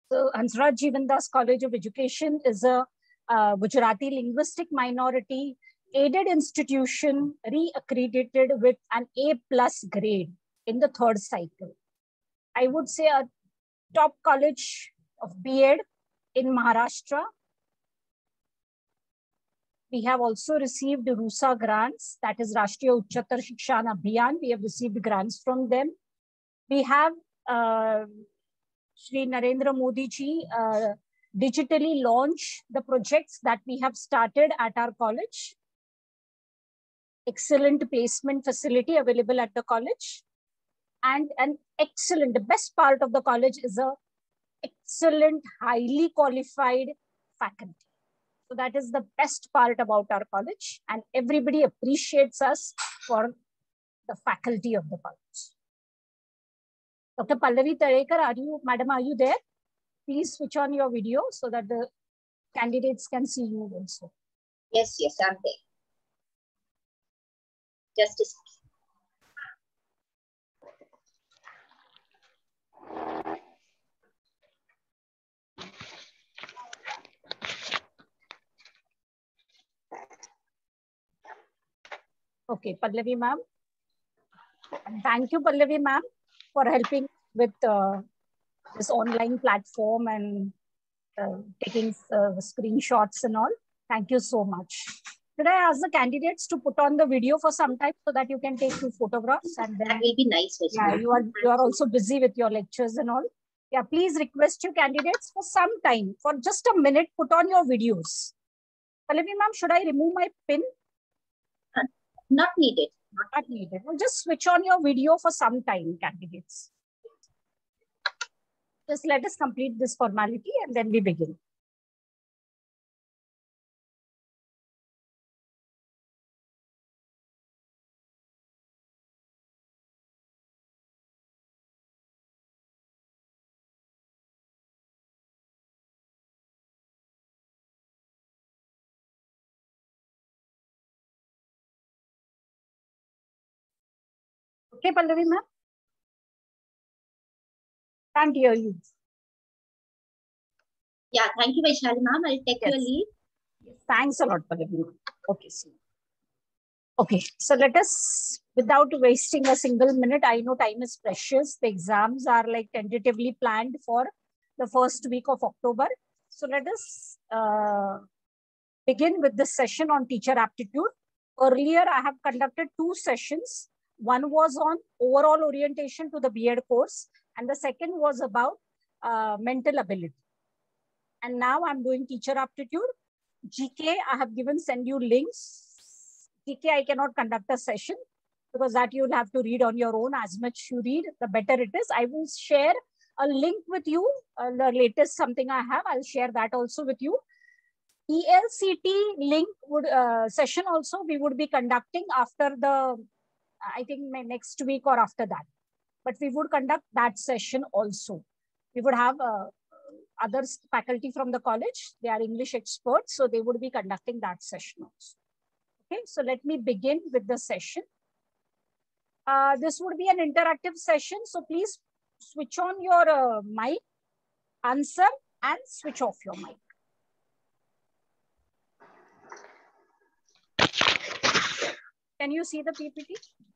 So Hansraj Jivandas College of Education is a Gujarati linguistic minority aided institution re-accredited with an A+ grade in the 3rd cycle. I would say a top college of B.Ed in Maharashtra. We have also received RUSA grants, that is Rashtriya Uchchatar Shikshan Abhiyan. We have received grants from them. We have Shri Narendra Modi ji digitally launch the projects that we have started at our college. Excellent placement facility available at the college. And an excellent, the best part of the college is a excellent, highly qualified faculty. So that is the best part about our college, and everybody appreciates us for the faculty of the college. Dr. Pallavi Talekar, madam, are you there? Please switch on your video so that the candidates can see you also. Yes, I'm there. Just a second. Okay, Pallavi ma'am. Thank you, Pallavi ma'am, for helping with this online platform and taking screenshots and all. Thank you so much. Could I ask the candidates to put on the video for some time so that you can take 2 photographs? And then, that will be nice. Yeah, you are also busy with your lectures and all. Yeah, please request you candidates for some time, for just a minute, put on your videos. Pallavi ma'am, should I remove my pin? Not needed. Not needed. Well, just switch on your video for some time, candidates. Just let us complete this formality and then we begin. Okay, Pallavi ma'am? Can't hear you. Yeah, thank you, Vaishali ma'am. I'll take your lead. Thanks a lot, Pallavi. Okay, okay, so let us, without wasting a single minute, I know time is precious. The exams are like tentatively planned for the 1st week of October. So let us begin with this session on teacher aptitude. Earlier, I have conducted 2 sessions. One was on overall orientation to the B.Ed course, and the second was about mental ability. And now I'm doing teacher aptitude. GK, I have send you links. GK, I cannot conduct a session because that you'll have to read on your own. As much you read, the better it is. I will share a link with you. The latest something I have, I'll share that also with you. ELCT link would session also we would be conducting after the, I think next week or after that. But we would conduct that session also. We would have other faculty from the college. They are English experts, so they would be conducting that session also. Okay, so let me begin with the session. This would be an interactive session, so please switch on your mic, answer, and switch off your mic. Can you see the PPT?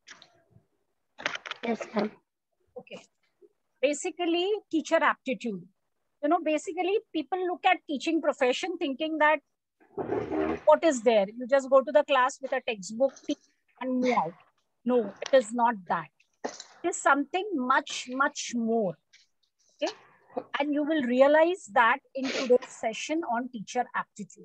Yes, ma'am. Okay. Basically, teacher aptitude. You know, basically, people look at teaching profession thinking that what is there? You just go to the class with a textbook and move out. No, it is not that. It is something much, much more. Okay. And you will realize that in today's session on teacher aptitude.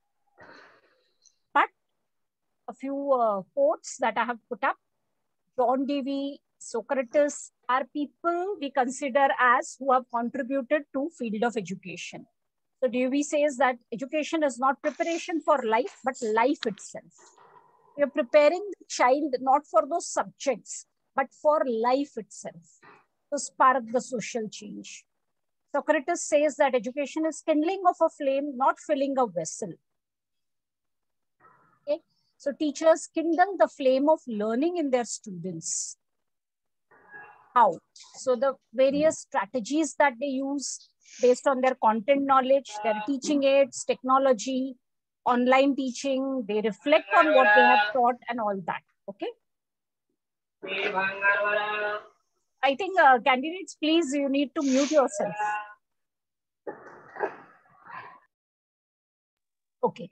But a few quotes that I have put up. John Dewey, Socrates are people we consider as who have contributed to field of education. So Dewey says that education is not preparation for life, but life itself. You're preparing the child not for those subjects, but for life itself to spark the social change. Socrates says that education is kindling of a flame, not filling a vessel. Okay? So teachers kindle the flame of learning in their students. How? So the various strategies that they use, based on their content knowledge, their teaching aids, technology, online teaching. They reflect on what they have taught and all that. Okay. I think candidates, please, you need to mute yourself. Okay.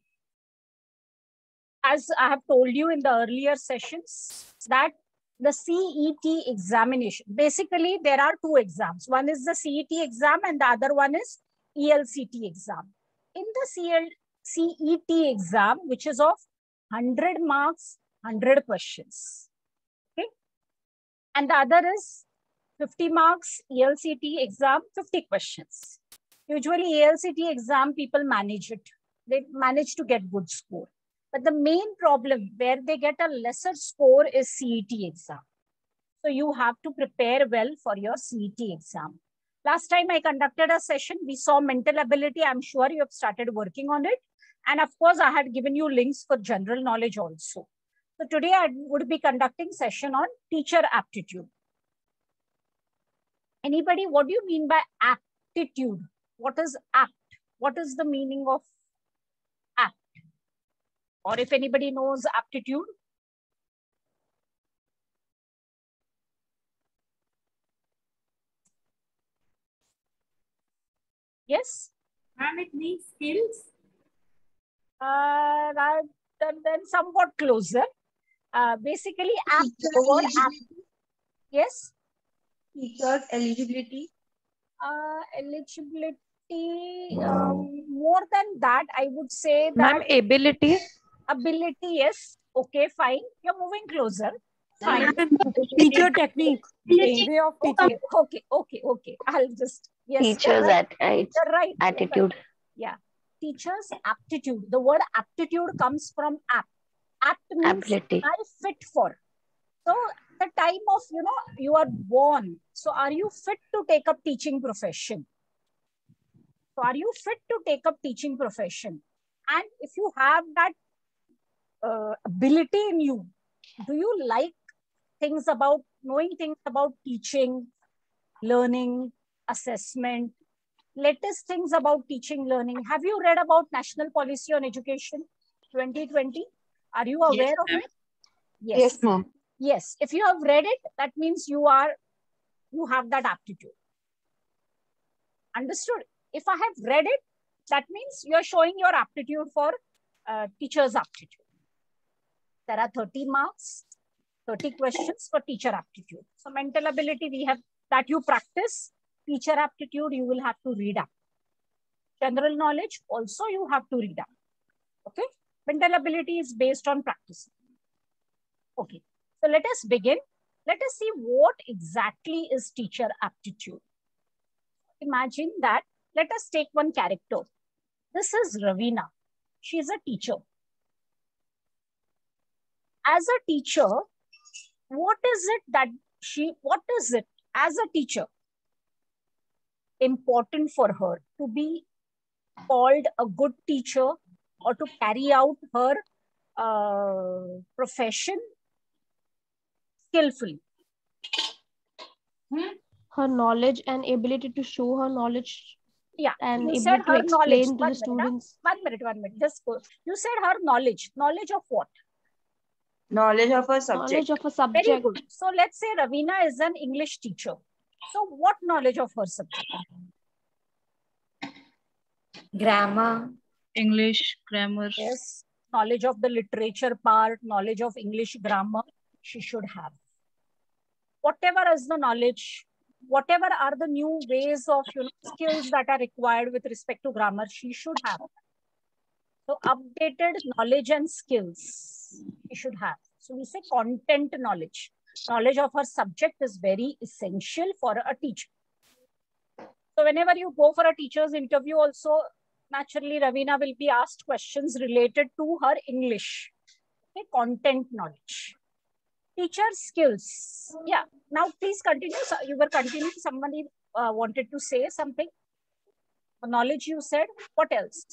As I have told you in the earlier sessions, that the CET examination, basically there are two exams. One is the CET exam and the other one is ELCT exam. In the CET exam, which is of 100 marks, 100 questions. Okay. And the other is 50 marks, ELCT exam, 50 questions. Usually ELCT exam, people manage it. They manage to get good score. But the main problem where they get a lesser score is CET exam. So you have to prepare well for your CET exam. Last time I conducted a session, we saw mental ability. I'm sure you have started working on it. And of course, I had given you links for general knowledge also. So today I would be conducting session on teacher aptitude. Anybody, what do you mean by aptitude? What is apt? What is the meaning of apt? Or if anybody knows aptitude? Yes? Ma'am, it means skills. Then somewhat closer. Basically, apt, the word apt. Yes? Teachers eligibility. Eligibility, more than that, I would say that. Ma'am, ability. Ability, yes. Okay, fine. You're moving closer. Fine. Teacher technique. Way of teaching. Okay. I'll just, yes. Teachers right. You're right. Attitude. Right. Yeah. Teachers aptitude. The word aptitude comes from apt. Apt means Ability. I fit for. So the time of, you are born. So are you fit to take up teaching profession? So are you fit to take up teaching profession? And if you have that ability in you, do you like knowing things about teaching, learning, assessment, latest things about teaching, learning? Have you read about National Policy on Education 2020? Are you aware of it? Yes, ma'am. Yes. If you have read it, that means you have that aptitude. Understood? If I have read it, that means you are showing your aptitude for teacher's aptitude. There are 30 marks, 30 questions for teacher aptitude. So mental ability, we have that you practice. Teacher aptitude, you will have to read up. General knowledge, also you have to read up. Okay. Mental ability is based on practice. Okay. So let us begin. Let us see what exactly is teacher aptitude. Imagine that. Let us take one character. This is Ravina. She is a teacher. As a teacher, what is it as a teacher important for her to be called a good teacher or to carry out her profession skillfully? Her knowledge and ability to show her knowledge. Yeah, and you able said to her explain knowledge. to the students. One minute. Just go. You said her knowledge. Knowledge of what? Knowledge of a subject. Knowledge of a subject. Very good. So let's say Ravina is an English teacher. So what knowledge of her subject? Grammar. English grammar. Yes. Knowledge of the literature part, knowledge of English grammar, she should have. Whatever is the knowledge, whatever are the new ways of skills that are required with respect to grammar, she should have. So updated knowledge and skills she should have. So we say content knowledge. Knowledge of her subject is very essential for a teacher. So whenever you go for a teacher's interview also, naturally Ravina will be asked questions related to her English. Okay, content knowledge. Teacher skills. Yeah. Now please continue. So you were continuing. Somebody wanted to say something. Knowledge you said. What else?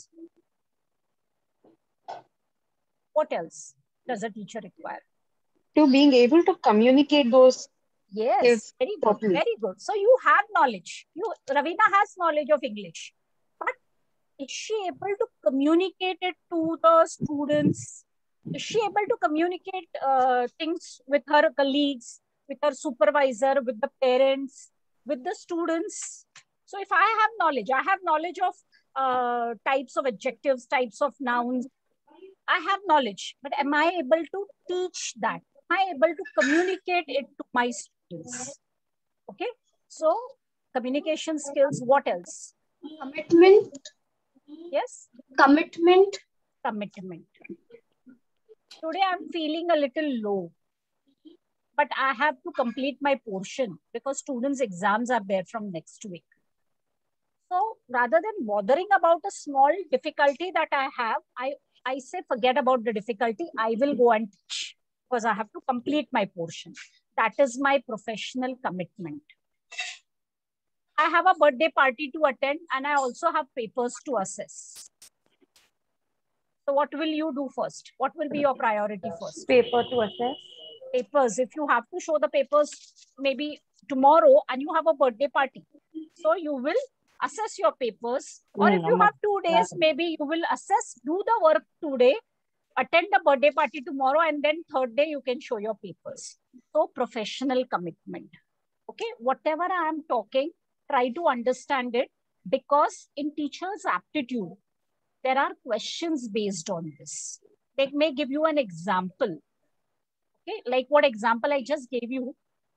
What else does a teacher require? To being able to communicate those Yes, very good, very good. So you have knowledge. Ravina has knowledge of English, but is she able to communicate it to the students? Is she able to communicate things with her colleagues, with her supervisor, with the parents, with the students? So if I have knowledge of types of adjectives, types of nouns. I have knowledge, but am I able to teach that? Am I able to communicate it to my students? Okay. So communication skills, what else? Commitment. Yes. Commitment. Commitment. Today I'm feeling a little low, but I have to complete my portion because students' exams are there from next week. So rather than bothering about a small difficulty that I have, I say forget about the difficulty. I will go and teach because I have to complete my portion. That is my professional commitment. I have a birthday party to attend and I also have papers to assess. So what will you do first? What will be your priority first? Paper to assess. Papers. If you have to show the papers maybe tomorrow and you have a birthday party, so you will assess your papers. Or if you have 2 days, maybe you will assess, do the work today, attend the birthday party tomorrow, and then third day you can show your papers. So professional commitment. Okay, whatever I am talking, try to understand it, because in teacher's aptitude, there are questions based on this. They may give you an example. Okay, like what example I just gave you.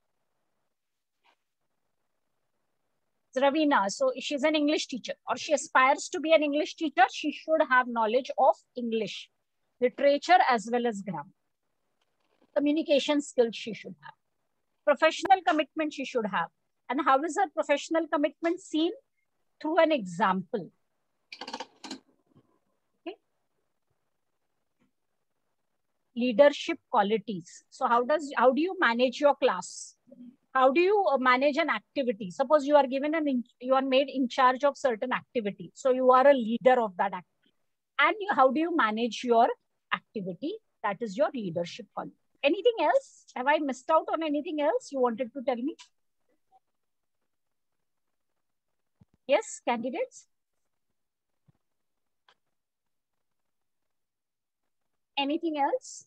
Ravina, so she's an English teacher or she aspires to be an English teacher. She should have knowledge of English, literature as well as grammar. Communication skills she should have. Professional commitment she should have. And how is her professional commitment seen? Through an example. Okay. Leadership qualities. So how do you manage your class? How do you manage an activity? Suppose you are given you are made in charge of certain activity. So you are a leader of that activity. And how do you manage your activity? That is your leadership quality. Anything else? Have I missed out on anything else you wanted to tell me? Yes, candidates? Anything else?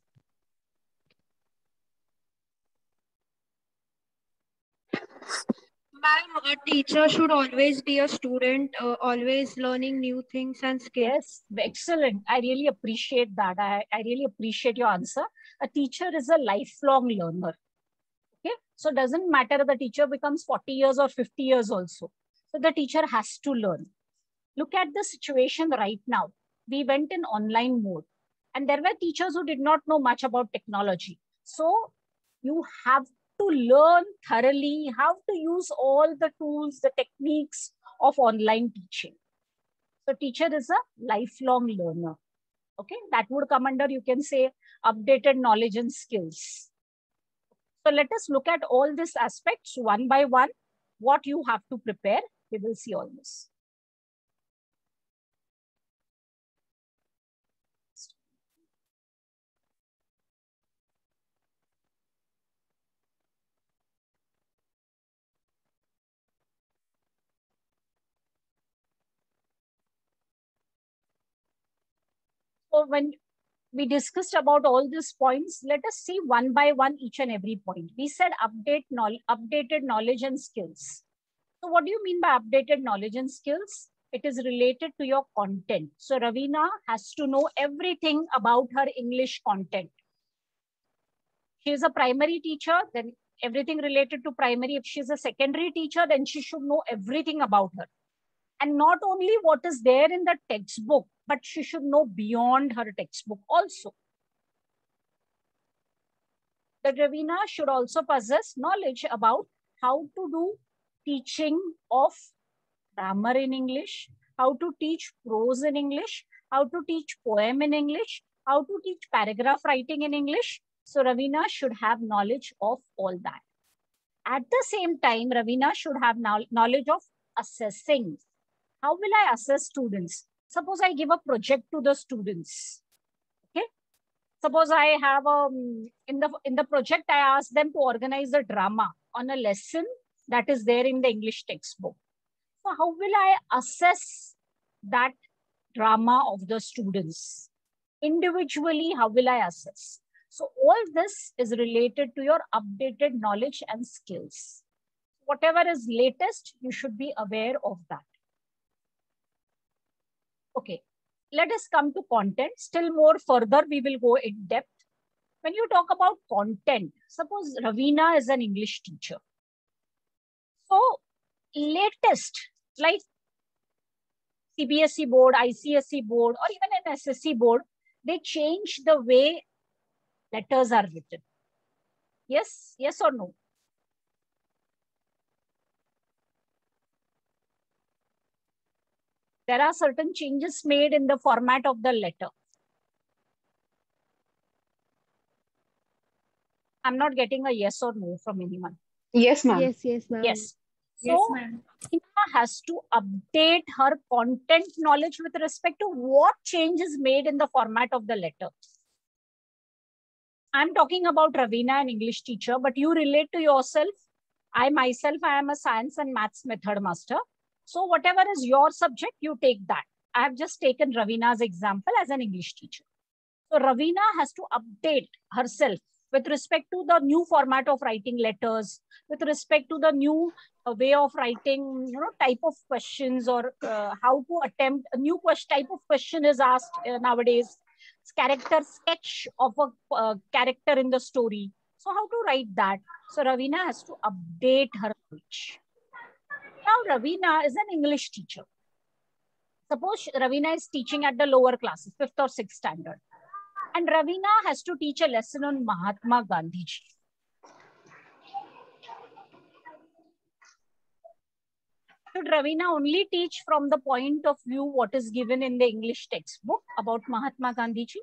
Ma'am, a teacher should always be a student, always learning new things and skills. Yes, excellent. I really appreciate that. I really appreciate your answer. A teacher is a lifelong learner. Okay, so it doesn't matter if the teacher becomes 40 years or 50 years also. So the teacher has to learn. Look at the situation right now. We went in online mode and there were teachers who did not know much about technology. So you have to learn thoroughly how to use all the tools, the techniques of online teaching. So teacher is a lifelong learner. Okay, that would come under, you can say, updated knowledge and skills. So let us look at all these aspects one by one. What you have to prepare, we will see all this. So when we discussed about all these points, let us see one by one each and every point. We said updated knowledge and skills. So what do you mean by updated knowledge and skills? It is related to your content. So Ravina has to know everything about her English content. She is a primary teacher, then everything related to primary. If she is a secondary teacher, then she should know everything about her. And not only what is there in the textbook, but she should know beyond her textbook also. The Ravina should also possess knowledge about how to do teaching of grammar in English, how to teach prose in English, how to teach poem in English, how to teach paragraph writing in English. So Ravina should have knowledge of all that. At the same time, Ravina should have knowledge of assessing. How will I assess students? Suppose I give a project to the students. Okay. Suppose I have in the project, I ask them to organize a drama on a lesson that is there in the English textbook. So how will I assess that drama of the students? Individually, how will I assess? So all this is related to your updated knowledge and skills. Whatever is latest, you should be aware of that. Okay, let us come to content. Still more further, we will go in depth. When you talk about content, suppose Ravina is an English teacher. So latest, like CBSE board, ICSE board, or even an SSC board, they change the way letters are written. Yes, yes or no? There are certain changes made in the format of the letter. I'm not getting a yes or no from anyone. Yes, ma'am. Yes, yes, ma'am. Yes. Yes, So, ma'am. Ravina has to update her content knowledge with respect to what change is made in the format of the letter. I'm talking about Ravina, an English teacher, but you relate to yourself. I myself, I am a science and maths method master. So whatever is your subject, you take that. I have just taken Ravina's example as an English teacher. So Ravina has to update herself with respect to the new format of writing letters, with respect to the new way of writing, type of questions, or how to attempt a new type of question is asked nowadays. Character sketch of a character in the story. So how to write that? So Ravina has to update her knowledge. Now Ravina is an English teacher. Suppose Ravina is teaching at the lower classes, 5th or 6th standard. And Ravina has to teach a lesson on Mahatma Gandhiji. Should Ravina only teach from the point of view what is given in the English textbook about Mahatma Gandhiji?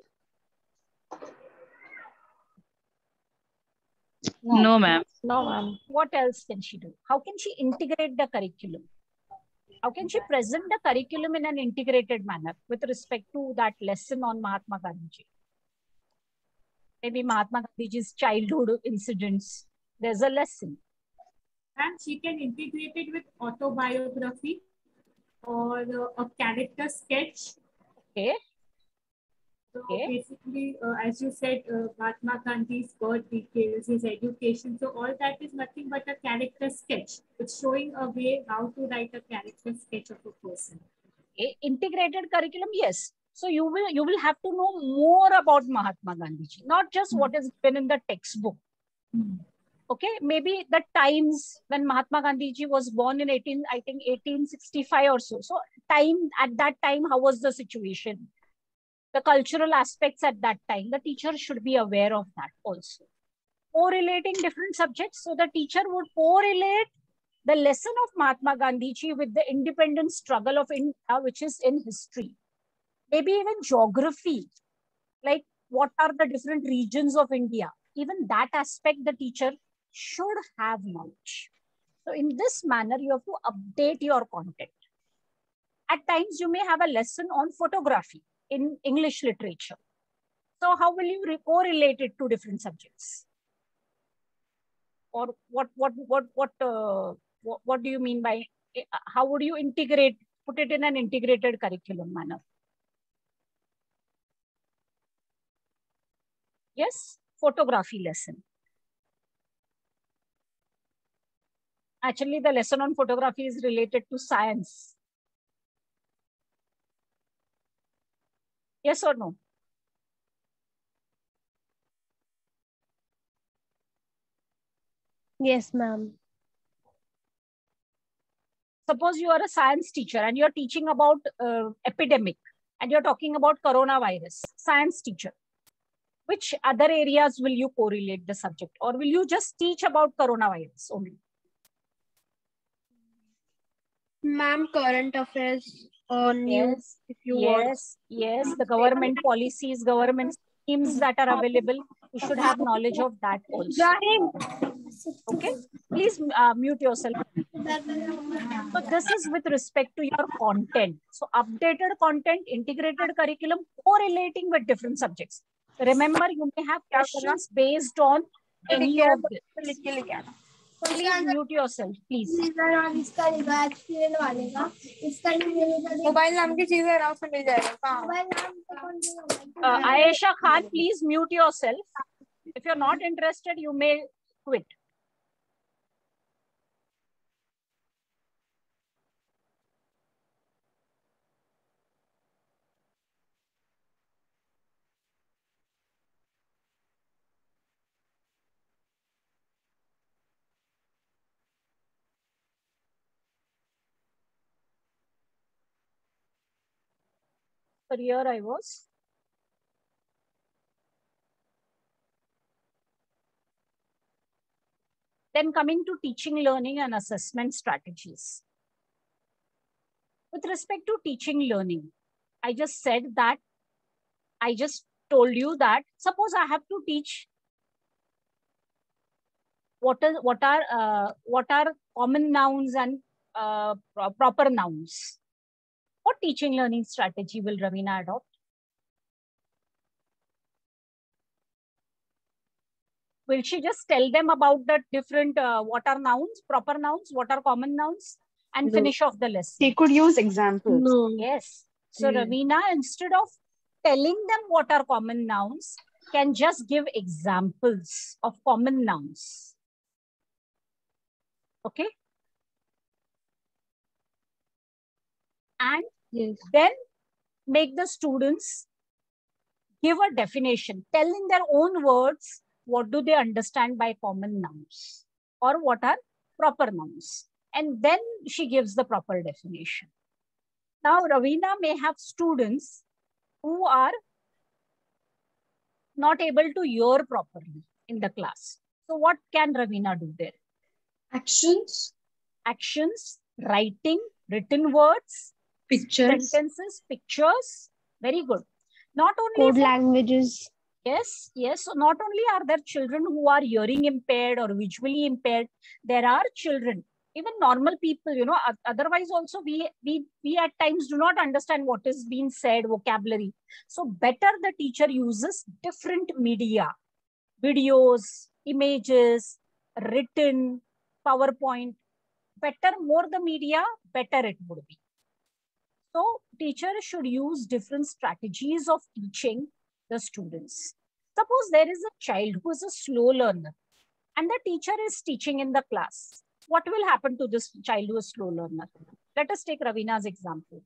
No, ma'am. No, ma'am. What else can she do? How can she integrate the curriculum? How can she present the curriculum in an integrated manner with respect to that lesson on Mahatma Gandhiji? Maybe Mahatma Gandhiji's childhood incidents. There's a lesson. And she can integrate it with autobiography or a character sketch. Okay. So Okay. basically, as you said, Mahatma Gandhi's birth details, his education. So all that is nothing but a character sketch. It's showing a way how to write a character sketch of a person. Okay. Integrated curriculum, yes. So you will have to know more about Mahatma Gandhiji, not just what is given in the textbook. Okay, maybe the times when Mahatma Gandhiji was born in 1865 or so. So at that time, how was the situation? The cultural aspects at that time, the teacher should be aware of that also. Correlating different subjects. So the teacher would correlate the lesson of Mahatma Gandhiji with the independent struggle of India, which is in history. Maybe even geography, like what are the different regions of India? Even that aspect the teacher should have knowledge. So in this manner, you have to update your content. At times, you may have a lesson on photography in English literature. So how will you correlate it to different subjects? Or what do you mean by, how would you put it in an integrated curriculum manner? Yes, photography lesson. Actually, the lesson on photography is related to science. Yes or no? Yes, ma'am. Suppose you are a science teacher and you're teaching about epidemic and you're talking about coronavirus, science teacher. Which other areas will you correlate the subject, or will you just teach about coronavirus only? Ma'am, current affairs or news, if you want. Yes, the government policies, government schemes that are available, you should have knowledge of that also. Okay, please mute yourself. So this is with respect to your content. So updated content, integrated curriculum, correlating with different subjects. Remember, you may have questions based on any of this. Please mute yourself, please. Mobile नाम की चीज आराम से मिल जाएगा. Ayesha Khan, please mute yourself. If you're not interested, you may quit. But here I was. Then coming to teaching, learning and assessment strategies. With respect to teaching, learning, I just said that, I just told you that, suppose I have to teach what are common nouns and proper nouns. What teaching learning strategy will Ravina adopt? Will she just tell them about the different what are nouns, proper nouns, what are common nouns, and finish off the lesson? She could use examples. No. Yes. So Ravina, instead of telling them what are common nouns, can just give examples of common nouns. Okay. And then make the students give a definition, tell in their own words what do they understand by common nouns or what are proper nouns. And then she gives the proper definition. Now, Ravina may have students who are not able to hear properly in the class. So what can Ravina do there? Actions. Actions, writing, written words, Pictures. sentences, pictures. Very good. Not only Code languages. Yes, yes. So not only are there children who are hearing impaired or visually impaired, there are children, even normal people, you know, otherwise also we at times do not understand what is being said, vocabulary. So better the teacher uses different media, videos, images, written, PowerPoint. Better, more the media, better it would be. So teachers should use different strategies of teaching the students. Suppose there is a child who is a slow learner and the teacher is teaching in the class. What will happen to this child who is slow learner? Let us take Ravina's example.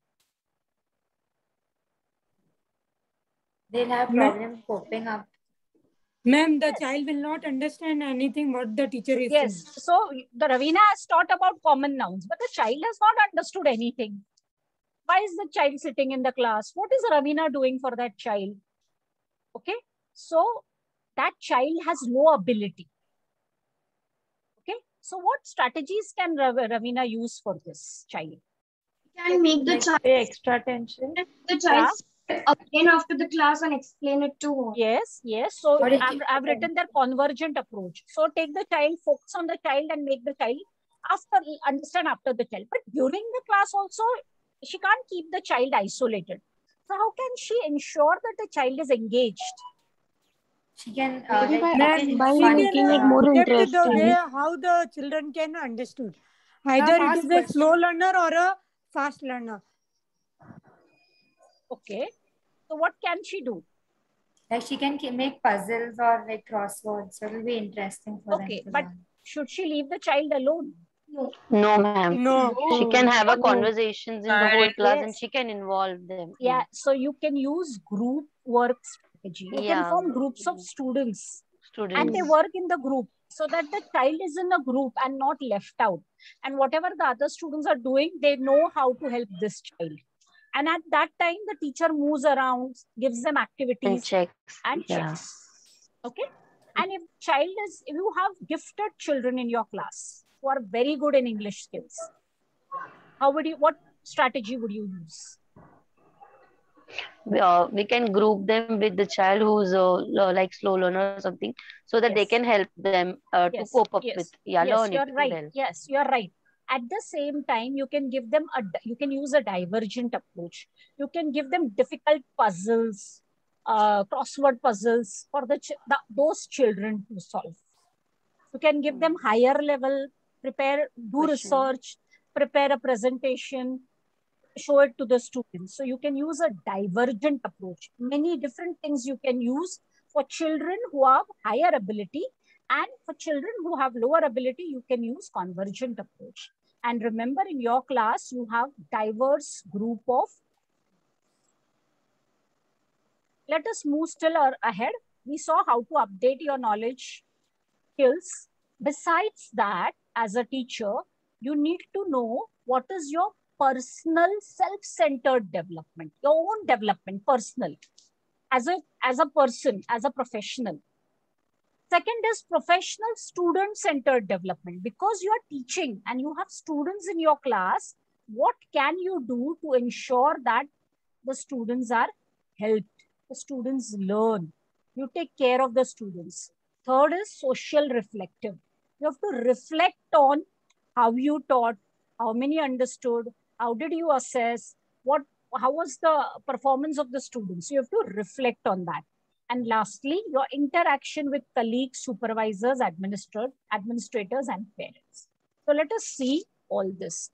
They'll have problem coping up. Ma'am, the child will not understand anything what the teacher is saying. Yes. So the Ravina has taught about common nouns, but the child has not understood anything. Why is the child sitting in the class? What is Ravina doing for that child? Okay. So that child has no ability. Okay. So what strategies can Ravina use for this child? Can make the child Pay extra attention. the child again after the class and explain it to her. Yes, yes. So What is I've written their convergent approach. So take the child, focus on the child and make the child understand after the child. But during the class also, she can't keep the child isolated. So how can she ensure that the child is engaged? She can By She making it can more adapt the interesting. way how the children can understood. Either it is a slow learner or a fast learner. Okay. So what can she do? like she can make puzzles or like crosswords. So it will be interesting for Okay, them to but learn. should she leave the child alone? No, ma'am. No. She can have a No. conversations in the whole class and Yes. she can involve them. Yeah. So you can use group work strategy. You can Yeah. form groups of students. Students. And they work in the group so that the child is in a group and not left out. And whatever the other students are doing, they know how to help this child. And at that time, the teacher moves around, gives them And activities checks. and Yeah. checks. Okay. And if you have gifted children in your class who are very good in English skills, what strategy would you use? We can group them with the child who's like slow learner or something, so that they Yes. can help them to Yes, cope up yes, with yes, learn you're it right. well. Yes, you're right. At the same time, you can give them you can use a divergent approach. You can give them difficult puzzles, crossword puzzles for those children to solve. You can give them higher level, do research, prepare a presentation, show it to the students. So you can use a divergent approach. Many different things you can use for children who have higher ability, and for children who have lower ability, you can use convergent approach. And remember, in your class, you have diverse group of. Let us move still ahead. We saw how to update your knowledge skills. Besides that, as a teacher, you need to know what is your personal self-centered development, your own development, personal, as a person, as a professional. Second is professional student-centered development. Because you are teaching and you have students in your class, what can you do to ensure that the students are helped, the students learn, you take care of the students. Third is social reflective. You have to reflect on how you taught, how many understood, how did you assess, how was the performance of the students. You have to reflect on that. And lastly, your interaction with colleagues, supervisors, administrators, and parents. So let us see all this.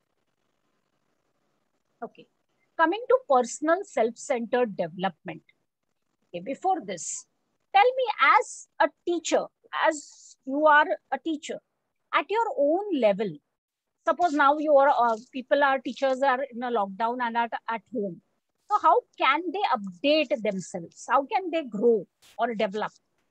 Okay, coming to personal self-centered development. Okay, before this, tell me, as a teacher, as you are a teacher, at your own level, suppose now teachers are in a lockdown and at home. So how can they update themselves? How can they grow or develop?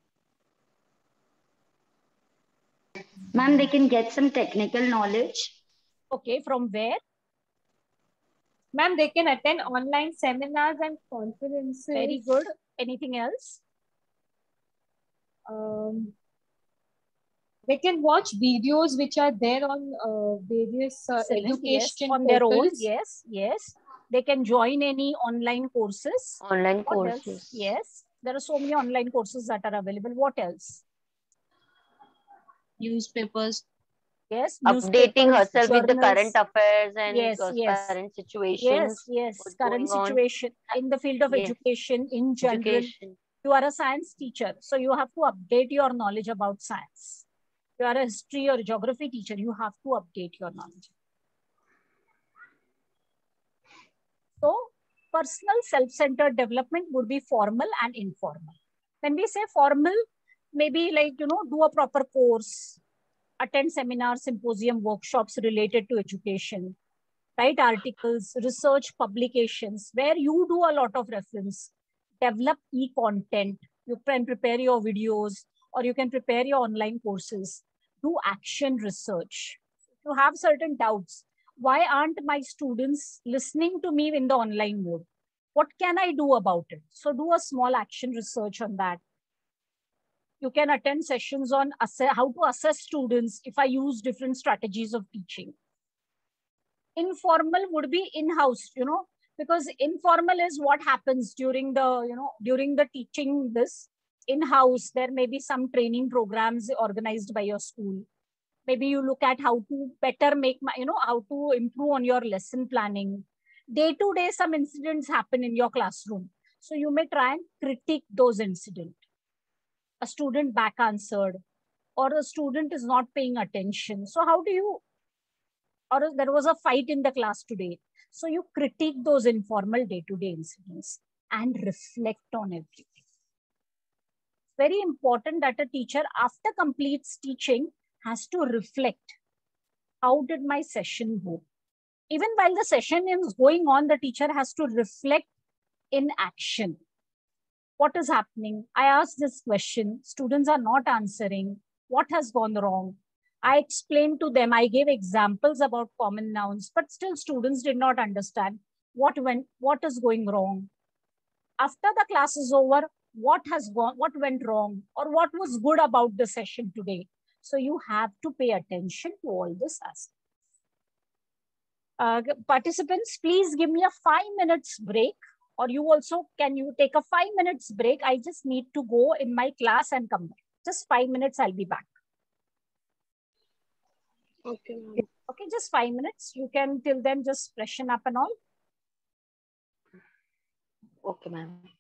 Ma'am, they can get some technical knowledge. Okay, from where? Ma'am, they can attend online seminars and conferences. Very good. Anything else? They can watch videos which are there on various education yes, on their own. portals. Yes, yes. They can join any online courses. Online What courses. else? Yes, there are so many online courses that are available. What else? Newspapers. Yes, Updating herself with the journals. current affairs and Yes, yes. current situations. Yes, yes. what's Current going on. situation in the field of Yes. education in general. Education. You are a science teacher, so you have to update your knowledge about science. You are a history or geography teacher, you have to update your knowledge. So personal self-centered development would be formal and informal. When we say formal, maybe like, do a proper course, attend seminars, symposium, workshops related to education, write articles, research publications where you do a lot of reference, develop e-content. You can prepare your videos or you can prepare your online courses, do action research. If you have certain doubts, why aren't my students listening to me in the online mode? What can I do about it? So do a small action research on that. You can attend sessions on how to assess students if I use different strategies of teaching. Informal would be in-house, because informal is what happens during the teaching this in-house. There may be some training programs organized by your school. Maybe you look at how to better how to improve on your lesson planning. Day to day, some incidents happen in your classroom. So you may try and critique those incidents. A student back answered, or a student is not paying attention. So how do you, or there was a fight in the class today. So you critique those informal day-to-day incidents and reflect on everything. Very important that a teacher, after completes teaching, has to reflect. How did my session go? Even while the session is going on, the teacher has to reflect in action. What is happening? I asked this question. Students are not answering. What has gone wrong? I explained to them, I gave examples about common nouns, but still students did not understand what is going wrong. After the class is over, what went wrong, or what was good about the session today? So you have to pay attention to all this aspects. Participants, please give me a 5 minutes break, or can you take a 5 minutes break? I just need to go in my class and come back. Just 5 minutes, I'll be back. Okay, ma'am. Okay, just 5 minutes. You can till then just freshen up and all. Okay, ma'am.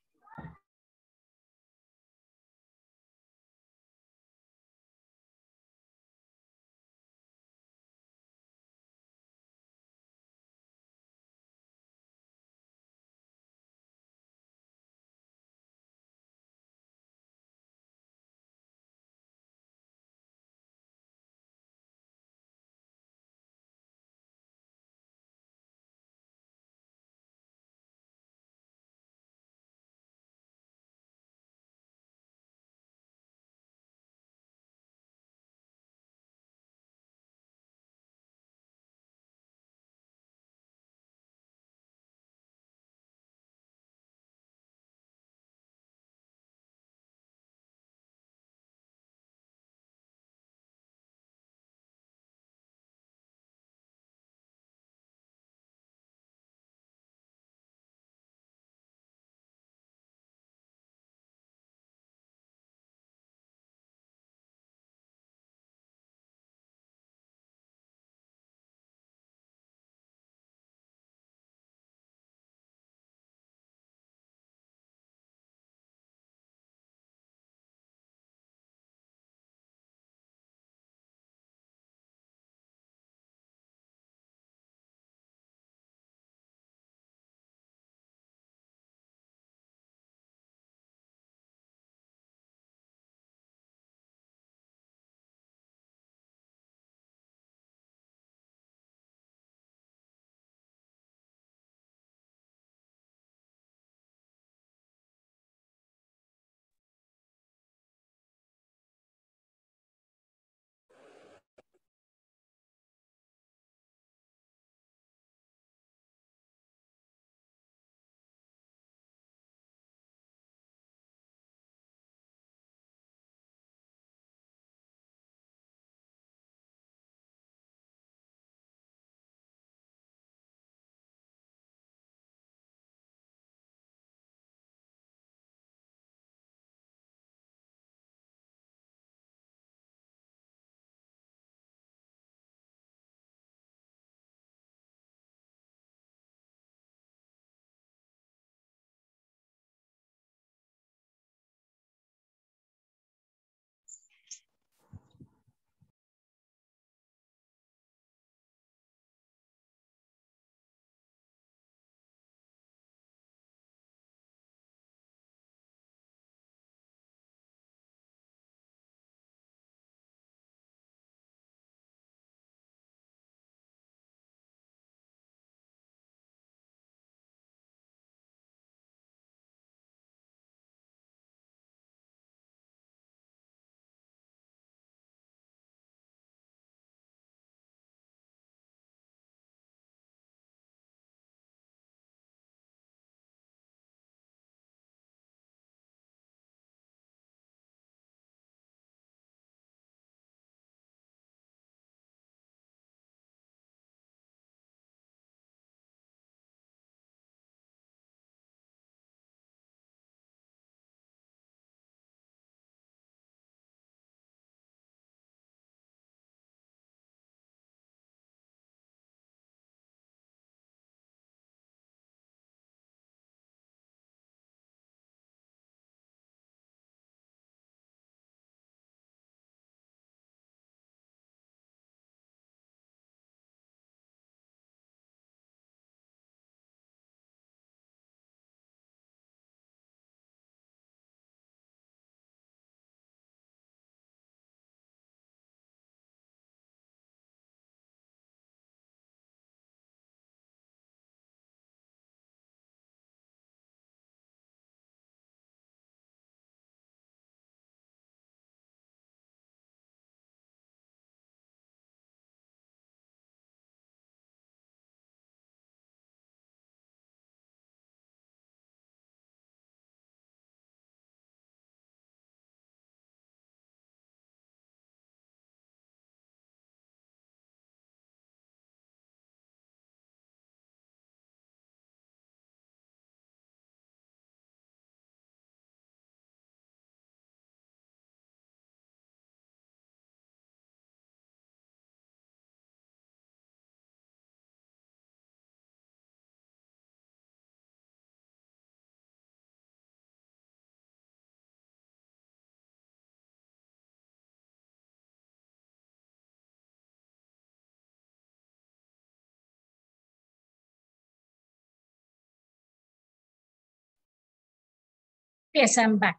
Yes, I'm back.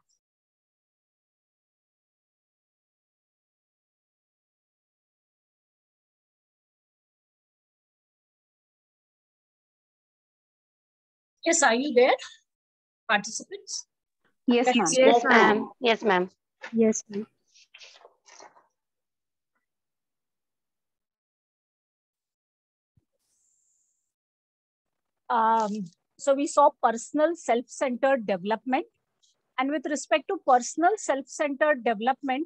Yes, are you there, participants? Yes, ma'am. Yes, ma'am. Yes, ma'am. Yes, ma'am. So we saw personal self-centered development. And with respect to personal self-centered development,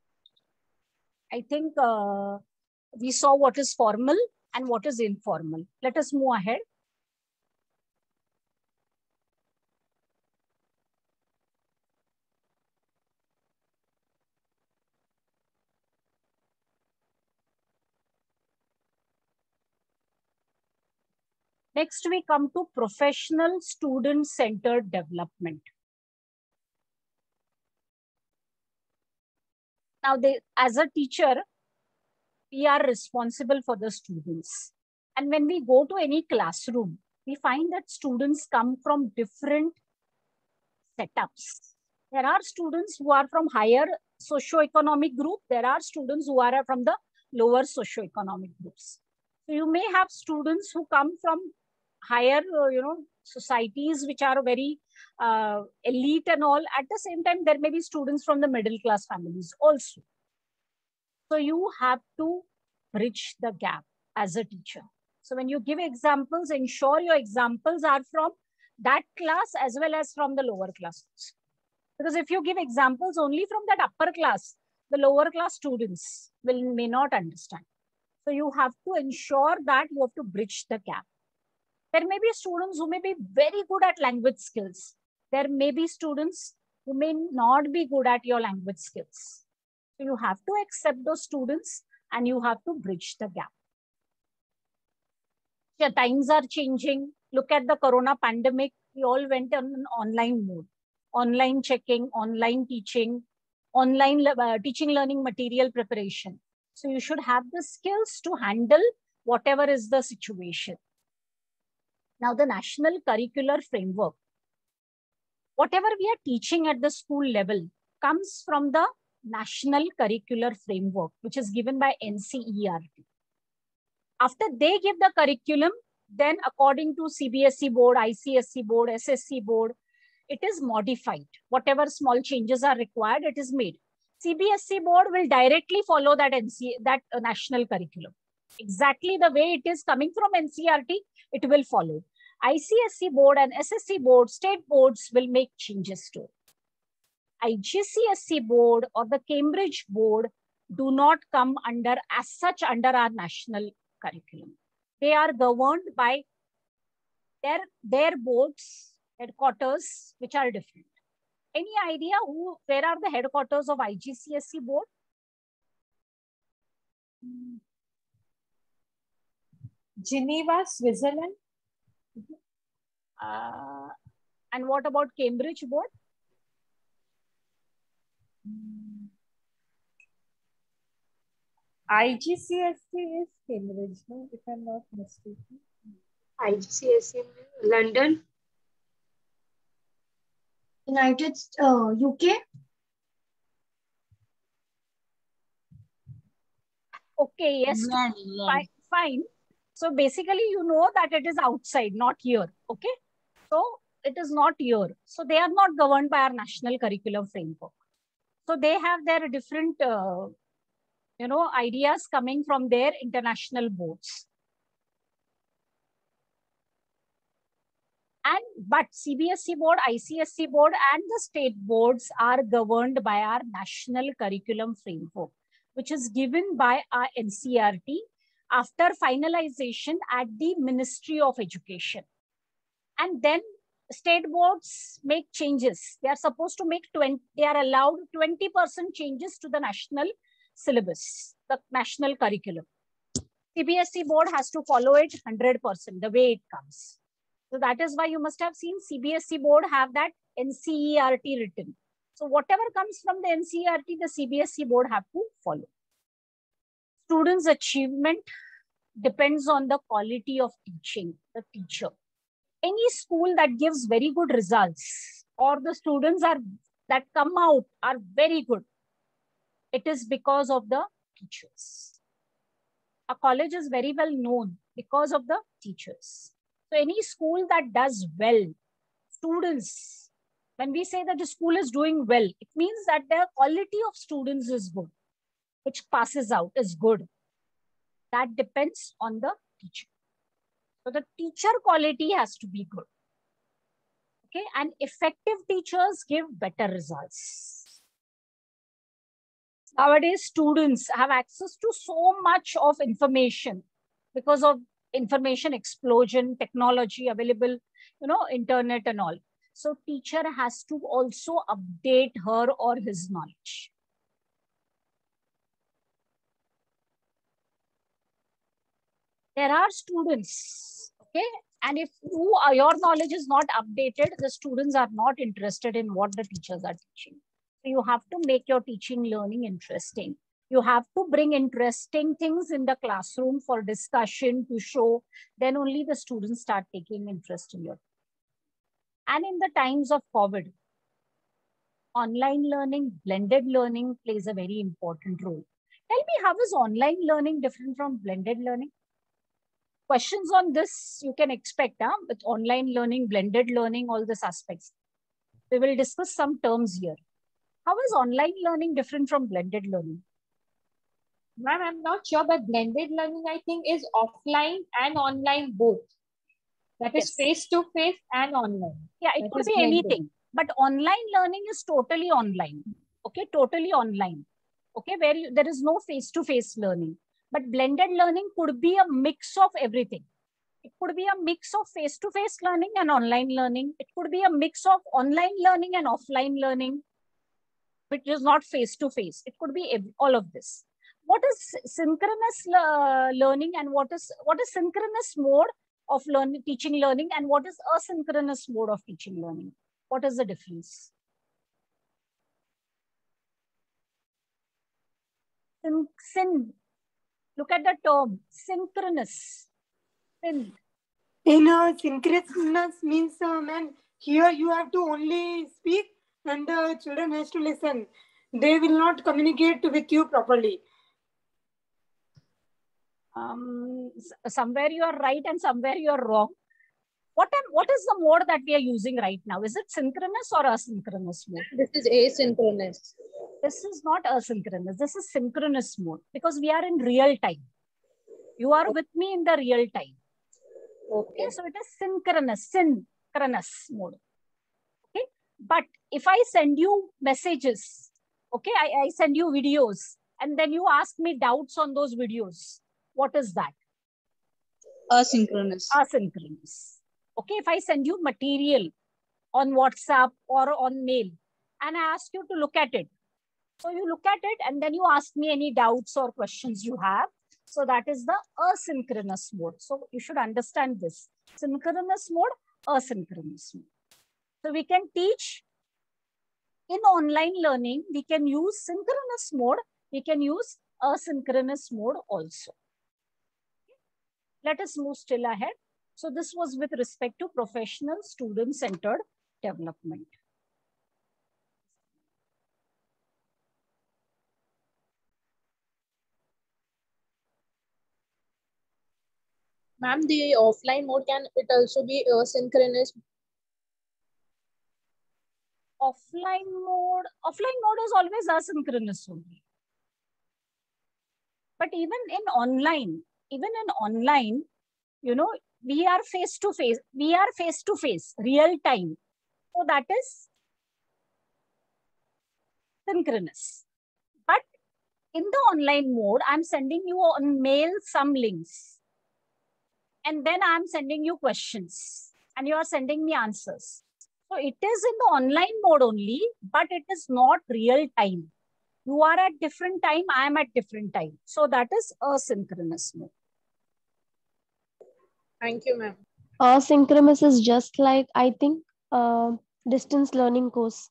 I think we saw what is formal and what is informal. Let us move ahead. Next, we come to professional student-centered development. Now, as a teacher, we are responsible for the students. And when we go to any classroom, we find that students come from different setups. There are students who are from higher socioeconomic group. There are students who are from the lower socioeconomic groups. So you may have students who come from higher, societies which are very elite and all. At the same time, there may be students from the middle class families also. So you have to bridge the gap as a teacher. So when you give examples, ensure your examples are from that class as well as from the lower classes. Because if you give examples only from that upper class, the lower class students may not understand. So you have to ensure that you have to bridge the gap. There may be students who may be very good at language skills. There may be students who may not be good at your language skills. So you have to accept those students and you have to bridge the gap. Yeah, times are changing. Look at the corona pandemic. We all went on an online mode. Online checking, online teaching, online teaching, learning material preparation. So you should have the skills to handle whatever is the situation. Now, the national curricular framework, whatever we are teaching at the school level comes from the national curricular framework, which is given by NCERT. After they give the curriculum, then according to CBSE board, ICSE board, SSC board, it is modified. Whatever small changes are required, it is made. CBSE board will directly follow that national curriculum. Exactly the way it is coming from NCERT, it will follow. ICSE board and SSC board, state boards will make changes to it. IGCSE board or the Cambridge board do not come under as such under our national curriculum. They are governed by their boards, headquarters, which are different. Any idea where are the headquarters of IGCSE board? Geneva, Switzerland. And what about Cambridge board? IGCSE is Cambridge, no? If I'm not mistaken. IGCSE, London. United UK. Okay, yes, fine. So basically, you know that it is outside, not here. Okay, so it is not here. So they are not governed by our national curriculum framework. So they have their different, ideas coming from their international boards. But CBSE board, ICSE board, and the state boards are governed by our national curriculum framework, which is given by our NCERT after finalization at the Ministry of Education. And then state boards make changes. They are supposed to make they are allowed 20% changes to the national syllabus, the national curriculum. CBSE board has to follow it 100%, the way it comes. So that is why you must have seen CBSE board have that NCERT written. So whatever comes from the NCERT, the CBSE board have to follow. Students' achievement depends on the quality of teaching, the teacher. Any school that gives very good results or the students that come out are very good, it is because of the teachers. A college is very well known because of the teachers. So any school that does well, students, when we say that the school is doing well, it means that the quality of students is good, which passes out is good. That depends on the teacher. So the teacher quality has to be good. Okay, and effective teachers give better results. Nowadays, students have access to so much of information because of information explosion, technology available, internet and all. So teacher has to also update her or his knowledge. There are students, okay, and if your knowledge is not updated, the students are not interested in what the teachers are teaching. So you have to make your teaching learning interesting. You have to bring interesting things in the classroom for discussion to show. Then only the students start taking interest in your. And in the times of COVID, online learning, blended learning plays a very important role. Tell me, how is online learning different from blended learning? Questions on this you can expect with online learning, blended learning, all these aspects. We will discuss some terms here. How is online learning different from blended learning? Ma'am, I'm not sure, but blended learning, I think, is offline and online both. That is face-to-face and online. Yeah, it could be anything. But online learning is totally online. Okay, totally online. Okay, where there is no face-to-face learning. But blended learning could be a mix of everything. It could be a mix of face-to-face learning and online learning. It could be a mix of online learning and offline learning, which is not face-to-face. It could be all of this. What is synchronous learning and what is synchronous mode of teaching learning and what is asynchronous mode of teaching learning? What is the difference? Look at the term, synchronous. In synchronous means, man, here you have to only speak and the children has to listen. They will not communicate with you properly. Somewhere you are right and somewhere you are wrong. What is the mode that we are using right now? Is it synchronous or asynchronous mode? This is asynchronous. This is not asynchronous. This is synchronous mode because we are in real time. You are with me in the real time. Okay, so it is synchronous mode. Okay, but if I send you messages, okay, I send you videos and then you ask me doubts on those videos. What is that? Asynchronous. Asynchronous. Okay, if I send you material on WhatsApp or on mail and I ask you to look at it. So you look at it and then you ask me any doubts or questions you have. So that is the asynchronous mode. So you should understand this. Synchronous mode, asynchronous mode. So we can teach in online learning, we can use synchronous mode. We can use asynchronous mode also. Let us move still ahead. So this was with respect to professional student-centered development. Ma'am, the offline mode, can it also be asynchronous? Offline mode is always asynchronous only. But even in online, we are face to face, real time. So that is synchronous. But in the online mode, I'm sending you on mail some links. And then I'm sending you questions and you are sending me answers. So it is in the online mode only, but it is not real time. You are at different time, I am at different time. So that is asynchronous mode. Thank you, ma'am. Asynchronous is just like, I think, distance learning course.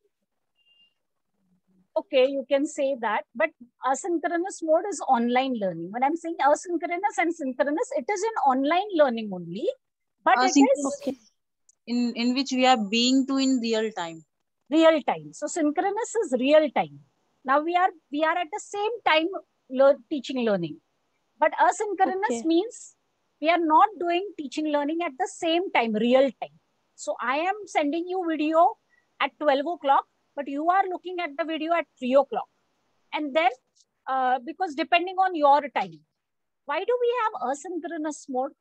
Okay, you can say that, but asynchronous mode is online learning. When I'm saying asynchronous and synchronous, it is in online learning only, but it is in which we are being to in real time. Real time. So synchronous is real time. Now we are at the same time teaching learning. But asynchronous means we are not doing teaching learning at the same time, real time. So I am sending you video at 12 o'clock, but you are looking at the video at 3 o'clock. And then, because depending on your time, why do we have asynchronous mode?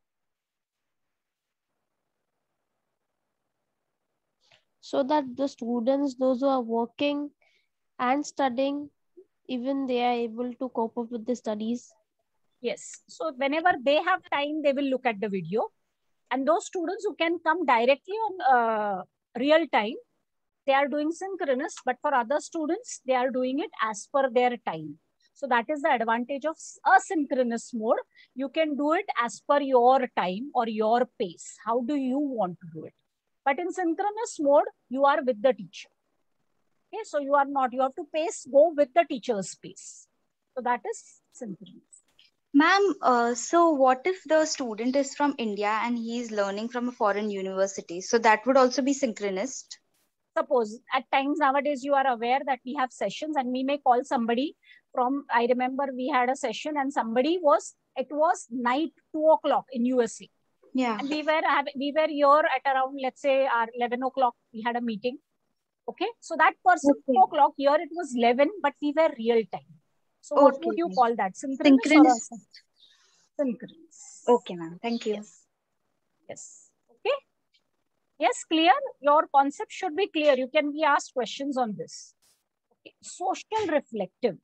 So that the students, those who are working and studying, even they are able to cope up with the studies. Yes. So whenever they have time, they will look at the video. And those students who can come directly on real time, they are doing synchronous. But for other students, they are doing it as per their time. So that is the advantage of asynchronous mode. You can do it as per your time or your pace. How do you want to do it? But in synchronous mode, you are with the teacher. Okay, so you are not, you have to go with the teacher's pace. So that is synchronous. Ma'am, so what if the student is from India and he is learning from a foreign university? So that would also be synchronous? Suppose at times nowadays you are aware that we have sessions and we may call somebody from, I remember we had a session and somebody it was night 2 o'clock in USA. Yeah. And we were here at around, let's say 11 o'clock, we had a meeting. Okay. So that person 2 o'clock here, it was 11, but we were real time. So what would you call that? Synchronous? Synchronous. Okay, ma'am. Thank you. Yes. Okay. Yes, clear? Your concept should be clear. You can be asked questions on this. Okay. Social reflective.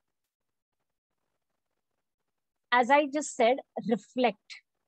As I just said, reflect.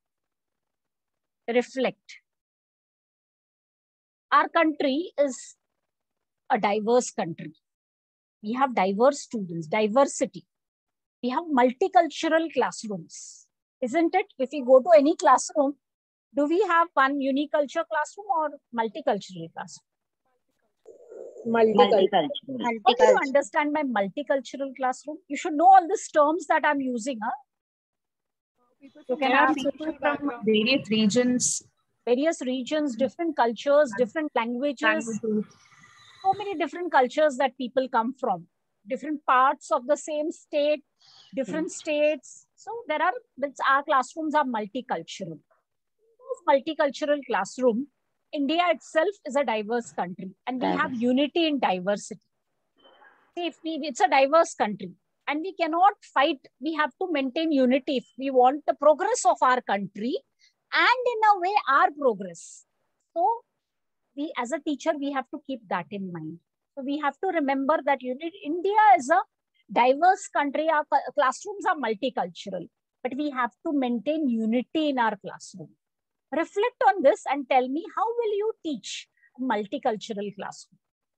Our country is a diverse country. We have diverse students, diversity. We have multicultural classrooms, isn't it? If we go to any classroom, do we have one unicultural classroom or multicultural classroom? Multicultural. How do you understand by multicultural classroom? You should know all these terms that I'm using. Huh? You can have people from various regions, different cultures, different languages. So many different cultures that people come from, different parts of the same state, different states. So our classrooms are multicultural. Multicultural classroom, India itself is a diverse country and we have unity in diversity. See, it's a diverse country and we cannot fight. We have to maintain unity if we want the progress of our country and in a way our progress. So we, as a teacher, we have to keep that in mind. So we have to remember that India is a diverse country. Our classrooms are multicultural, but we have to maintain unity in our classroom. Reflect on this and tell me, how will you teach a multicultural classroom?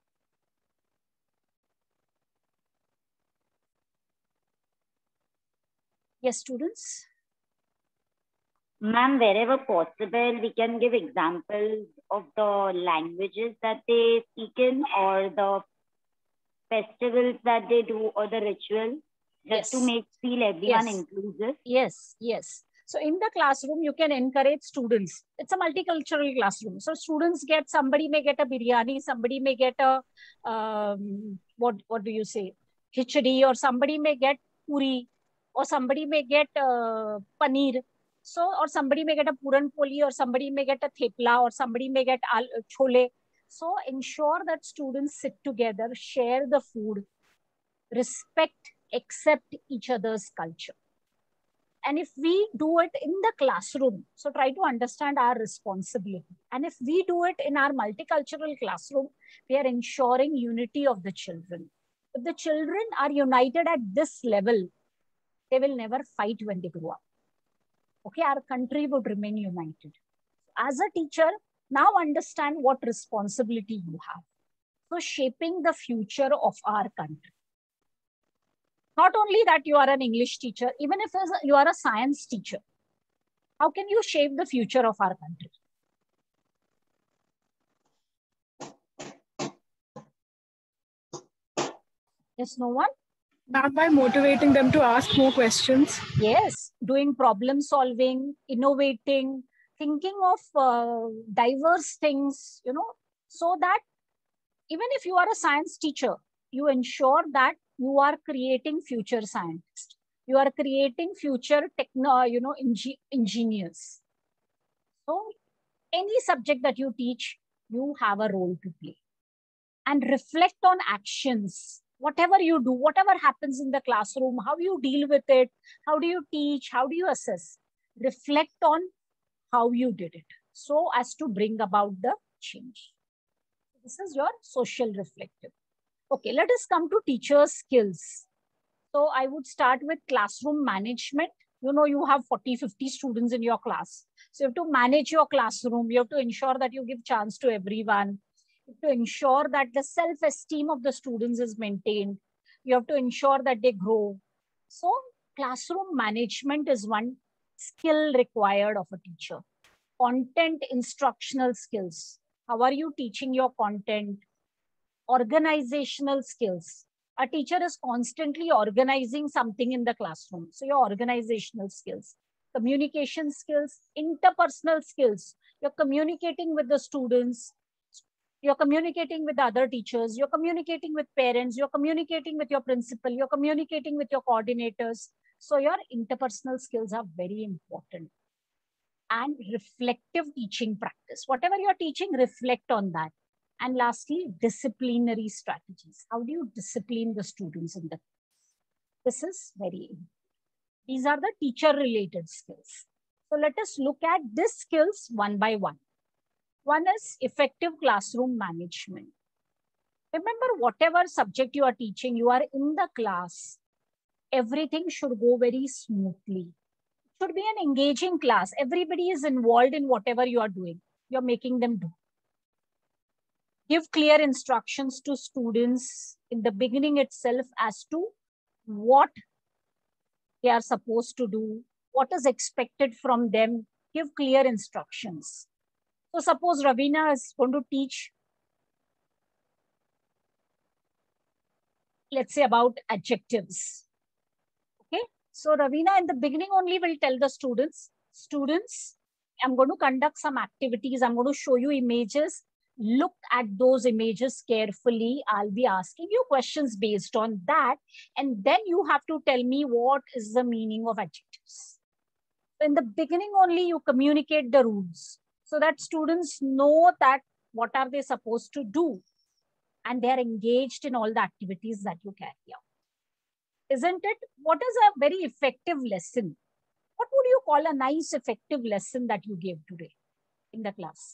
Yes, students? Ma'am, wherever possible, we can give examples of the languages that they speak in or the festivals that they do or the rituals, just to feel everyone inclusive. Yes. So in the classroom, you can encourage students. It's a multicultural classroom. So students somebody may get a biryani, somebody may get a, what do you say, khichdi, or somebody may get puri, or somebody may get paneer. So, or somebody may get a puran poli, or somebody may get a thepla, or somebody may get chole. So ensure that students sit together, share the food, respect, accept each other's culture. And if we do it in the classroom, so try to understand our responsibility. And if we do it in our multicultural classroom, we are ensuring unity of the children. If the children are united at this level, they will never fight when they grow up. Okay, our country would remain united. As a teacher, now understand what responsibility you have. So shaping the future of our country. Not only that you are an English teacher, even if you are a science teacher, how can you shape the future of our country? Yes, no one? Not by motivating them to ask more questions. Yes, doing problem solving, innovating, thinking of diverse things, so that even if you are a science teacher, you ensure that you are creating future scientists. You are creating future engineers. So any subject that you teach, you have a role to play. And reflect on actions. Whatever you do, whatever happens in the classroom, how you deal with it, how do you teach, how do you assess? Reflect on how you did it, so as to bring about the change. This is your social reflective. Okay, let us come to teacher's skills. So I would start with classroom management. You have 40, 50 students in your class. So you have to manage your classroom. You have to ensure that you give chance to everyone. You have to ensure that the self-esteem of the students is maintained. You have to ensure that they grow. So classroom management is one skill required of a teacher. Content instructional skills. How are you teaching your content? Organizational skills. A teacher is constantly organizing something in the classroom. So your organizational skills, communication skills, interpersonal skills. You're communicating with the students. You're communicating with other teachers. You're communicating with parents. You're communicating with your principal. You're communicating with your coordinators. So your interpersonal skills are very important. And reflective teaching practice. Whatever you're teaching, reflect on that. And lastly, disciplinary strategies. How do you discipline the students in the class? This is very important. These are the teacher-related skills. So let us look at these skills one by one. One is effective classroom management. Remember, whatever subject you are teaching, you are in the class. Everything should go very smoothly. It should be an engaging class. Everybody is involved in whatever you are doing. You're making them do. Give clear instructions to students in the beginning itself as to what they are supposed to do, what is expected from them. Give clear instructions. So suppose Ravina is going to teach, let's say, about adjectives. Okay. So Ravina in the beginning only will tell the students, I'm going to conduct some activities. I'm going to show you images. Look at those images carefully. I'll be asking you questions based on that. And then you have to tell me what is the meaning of adjectives. In the beginning only, you communicate the rules so that students know that what are they supposed to do. And they are engaged in all the activities that you carry out. Isn't it? What is a very effective lesson? What would you call a nice, effective lesson that you gave today in the class?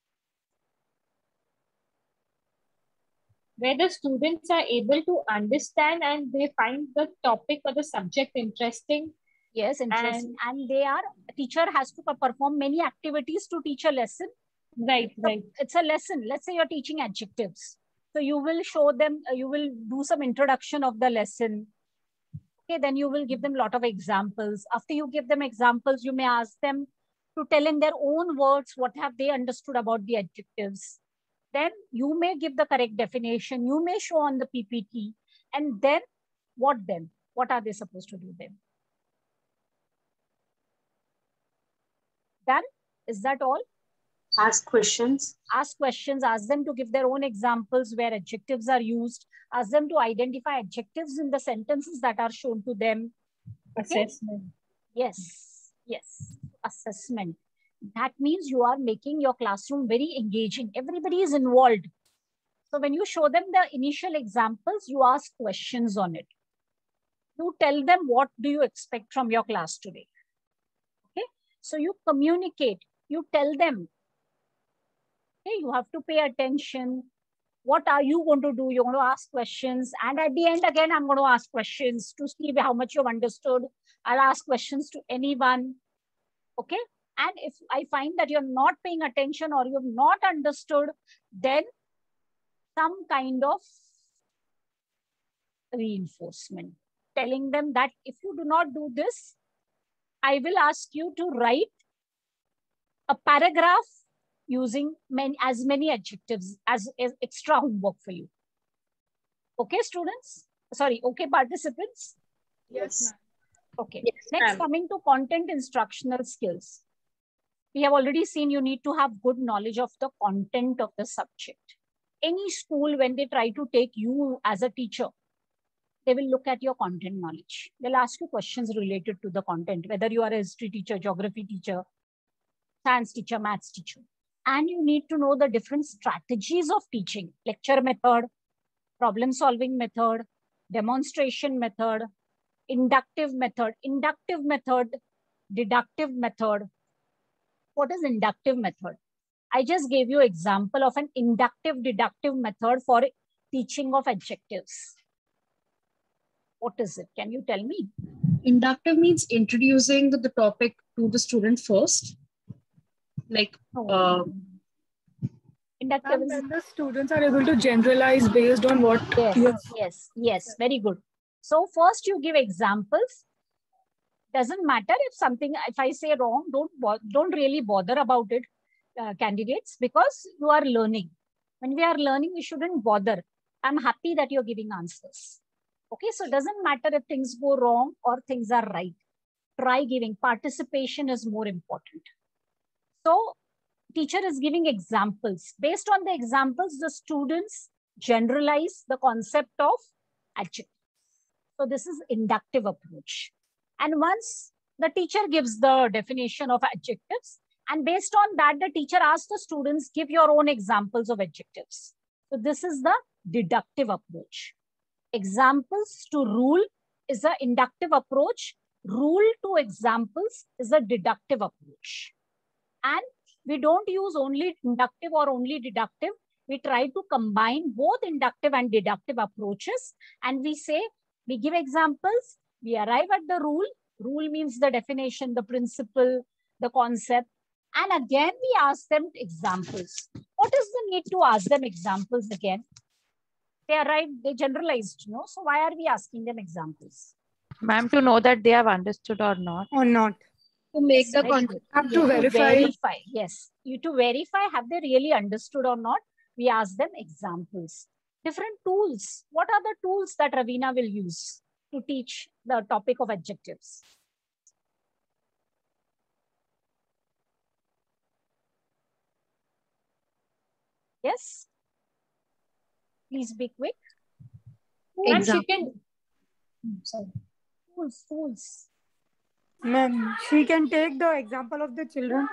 Where the students are able to understand and they find the topic or the subject interesting. Yes, interesting. And teacher has to perform many activities to teach a lesson. Right. It's a lesson. Let's say you're teaching adjectives. So you will show them, you will do some introduction of the lesson. Okay, then you will give them a lot of examples. After you give them examples, you may ask them to tell in their own words what have they understood about the adjectives. Then you may give the correct definition. You may show on the PPT. And then? What are they supposed to do then? Done? Is that all? Ask questions. Ask questions. Ask them to give their own examples where adjectives are used. Ask them to identify adjectives in the sentences that are shown to them. Okay? Assessment. Yes. Assessment. That means you are making your classroom very engaging. Everybody is involved. So when you show them the initial examples, you ask questions on it. You tell them what do you expect from your class today. Okay. So you communicate. You tell them. Okay, you have to pay attention. What are you going to do? You're going to ask questions. And at the end, again, I'm going to ask questions to see how much you've understood. I'll ask questions to anyone. Okay. And if I find that you're not paying attention or you've not understood, then some kind of reinforcement. Telling them that if you do not do this, I will ask you to write a paragraph using as many adjectives as extra homework for you. Okay, students? Sorry, okay, participants? Yes. Okay. Yes, next, coming to content instructional skills. We have already seen you need to have good knowledge of the content of the subject. Any school, when they try to take you as a teacher, they will look at your content knowledge. They'll ask you questions related to the content, whether you are a history teacher, geography teacher, science teacher, maths teacher. And you need to know the different strategies of teaching: lecture method, problem solving method, demonstration method, inductive method, deductive method. What is inductive method? I just gave you example of an inductive deductive method for teaching of adjectives. What is it? Can you tell me? Inductive means introducing the topic to the student first. Like, inductive is when the students are able to generalize based on what yes, very good. So first you give examples. Doesn't matter if I say wrong, don't really bother about it, candidates, because you are learning. When we are learning, we shouldn't bother. I'm happy that you're giving answers. Okay, so it doesn't matter if things go wrong or things are right. Try giving. Participation is more important. So teacher is giving examples. Based on the examples, the students generalize the concept of adjective. So this is inductive approach. And once the teacher gives the definition of adjectives, and based on that, the teacher asks the students, give your own examples of adjectives. So this is the deductive approach. Examples to rule is the inductive approach. Rule to examples is a deductive approach. And we don't use only inductive or only deductive. We try to combine both inductive and deductive approaches. And we say, we give examples, we arrive at the rule. Rule means the definition, the principle, the concept. And again, we ask them examples. What is the need to ask them examples again? They arrived, they generalized, no? So why are we asking them examples? Ma'am, to know that they have understood or not. Or not. To make the content. Have to verify. Yes. You to verify, have they really understood or not? We ask them examples. Different tools. What are the tools that Ravina will use to teach the topic of adjectives? Yes? Please be quick. Tools. Ma'am, she can take the example of the children.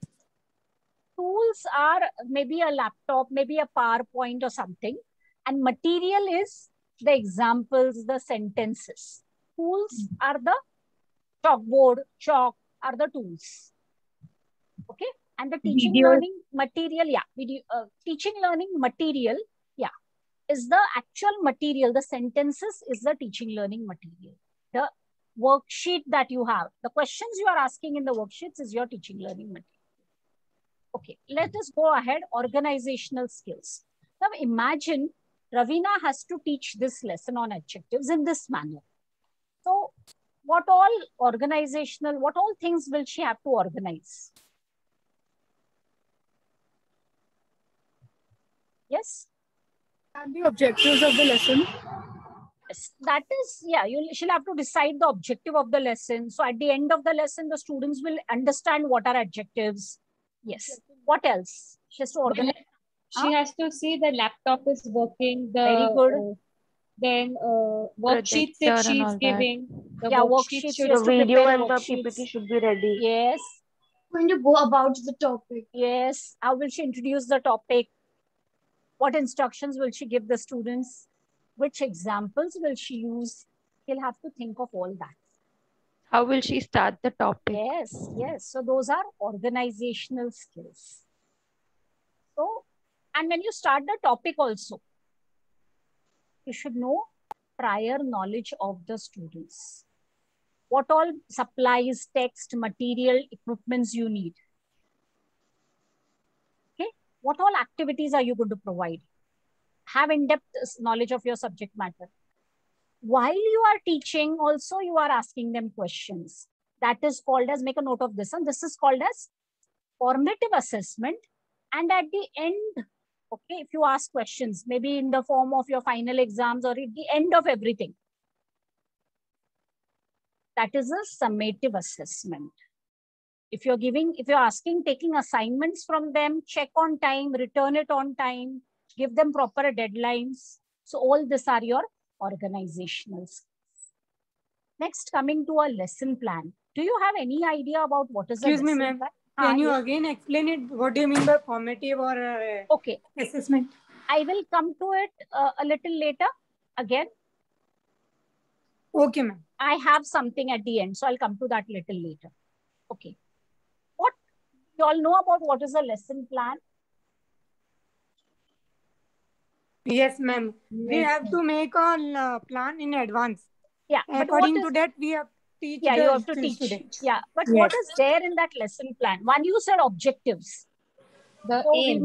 Tools are maybe a laptop, maybe a PowerPoint or something. And material is the examples, the sentences. Tools are the chalkboard, chalk are the tools. Okay. And the teaching learning material, teaching learning material, is the actual material. The sentences is the teaching learning material. The worksheet that you have, the questions you are asking in the worksheets is your teaching learning material. Okay, let us go ahead. Organizational skills. Now imagine Ravina has to teach this lesson on adjectives in this manner. So what all things will she have to organize? Yes? And the objectives of the lesson. Yes, that is, she'll have to decide the objective of the lesson. So at the end of the lesson, the students will understand what are adjectives. Yes. What else? She has to organize. She has to see the laptop is working. Very good. Then worksheets if she is giving. Worksheets. The video and the PPT should be ready. Yes. Going to go about the topic. Yes. How will she introduce the topic? What instructions will she give the students? Which examples will she use? She'll have to think of all that. How will she start the topic? Yes. So those are organizational skills. So, and when you start the topic also, you should know prior knowledge of the students. What all supplies, text, material, equipments you need. What all activities are you going to provide? Have in-depth knowledge of your subject matter. While you are teaching, also you are asking them questions. That is called as, make a note of this, and this is called as formative assessment. And at the end, okay, if you ask questions, maybe in the form of your final exams or at the end of everything, that is a summative assessment. If you're asking, taking assignments from them, check on time, return it on time, give them proper deadlines. So all this are your organizational skills. Next, coming to a lesson plan. Do you have any idea about what is a lesson Excuse me, ma'am. plan? Can you Yes. again explain it? What do you mean by formative or Okay. assessment? I will come to it a little later again. Okay, ma'am. I have something at the end, so I'll come to that little later. Okay. What you all know about what is a lesson plan? Yes, ma'am. We have to make a plan in advance. Yeah. According to that, we have to teach you have to the teach. students. Yeah. But Yes. what is there in that lesson plan? One, you said objectives. The So aim.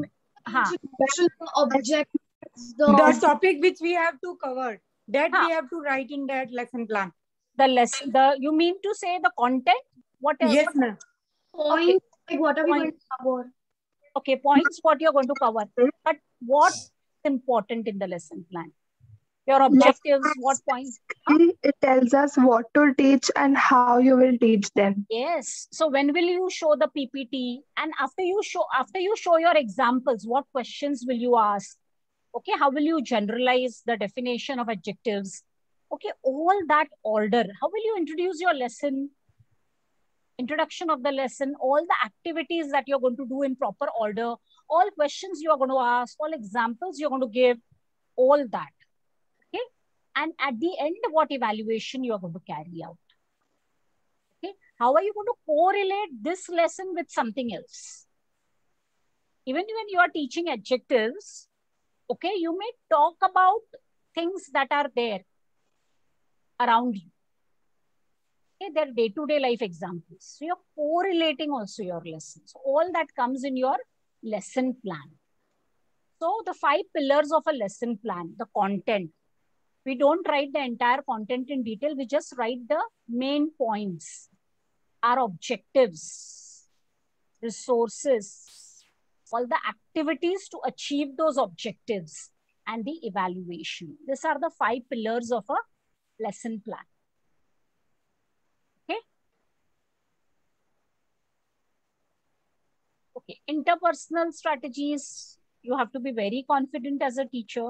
The topic which we have to cover, that we have to write in that lesson plan. The lesson, you mean to say the content? What else? Yes, ma'am. Okay. Like what are we going to cover? Okay, points what you're going to cover. But what's important in the lesson plan? Your objectives, what points? It tells us what to teach and how you will teach them. Yes. So when will you show the PPT? And after you show your examples, what questions will you ask? Okay, how will you generalize the definition of adjectives? Okay, all that order. How will you introduce your lesson? Introduction of the lesson, all the activities that you're going to do in proper order, all questions you are going to ask, all examples you're going to give, all that. Okay. And at the end, what evaluation you are going to carry out. Okay. How are you going to correlate this lesson with something else? Even when you are teaching adjectives, okay, you may talk about things that are there around you. Okay, they're day-to-day life examples. So you're correlating also your lessons. So all that comes in your lesson plan. So the 5 pillars of a lesson plan, the content. We don't write the entire content in detail. We just write the main points, our objectives, resources, all the activities to achieve those objectives, and the evaluation. These are the 5 pillars of a lesson plan. Okay. Okay. Interpersonal strategies. You have to be very confident as a teacher.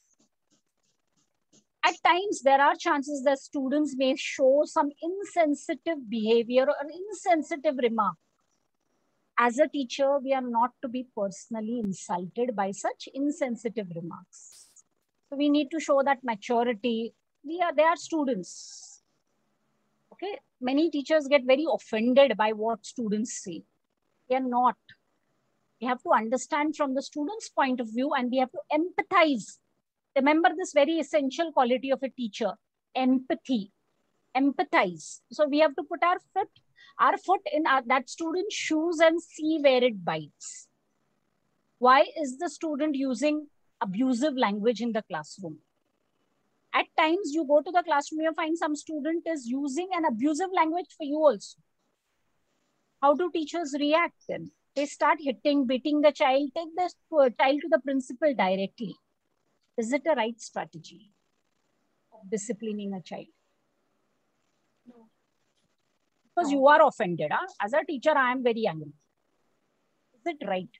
At times, there are chances that students may show some insensitive behavior or insensitive remark. As a teacher, we are not to be personally insulted by such insensitive remarks. So we need to show that maturity. They are students. Okay, many teachers get very offended by what students say. They are not. We have to understand from the student's point of view, and we have to empathize. Remember this very essential quality of a teacher, empathy. Empathize. So we have to put our foot in that student's shoes and see where it bites. Why is the student using abusive language in the classroom? At times you go to the classroom, you find some student is using an abusive language for you also. How do teachers react then? They start hitting, beating the child, take the child to the principal directly. Is it a right strategy of disciplining a child? No. Because you are offended. Huh? As a teacher, I am very angry. Is it right?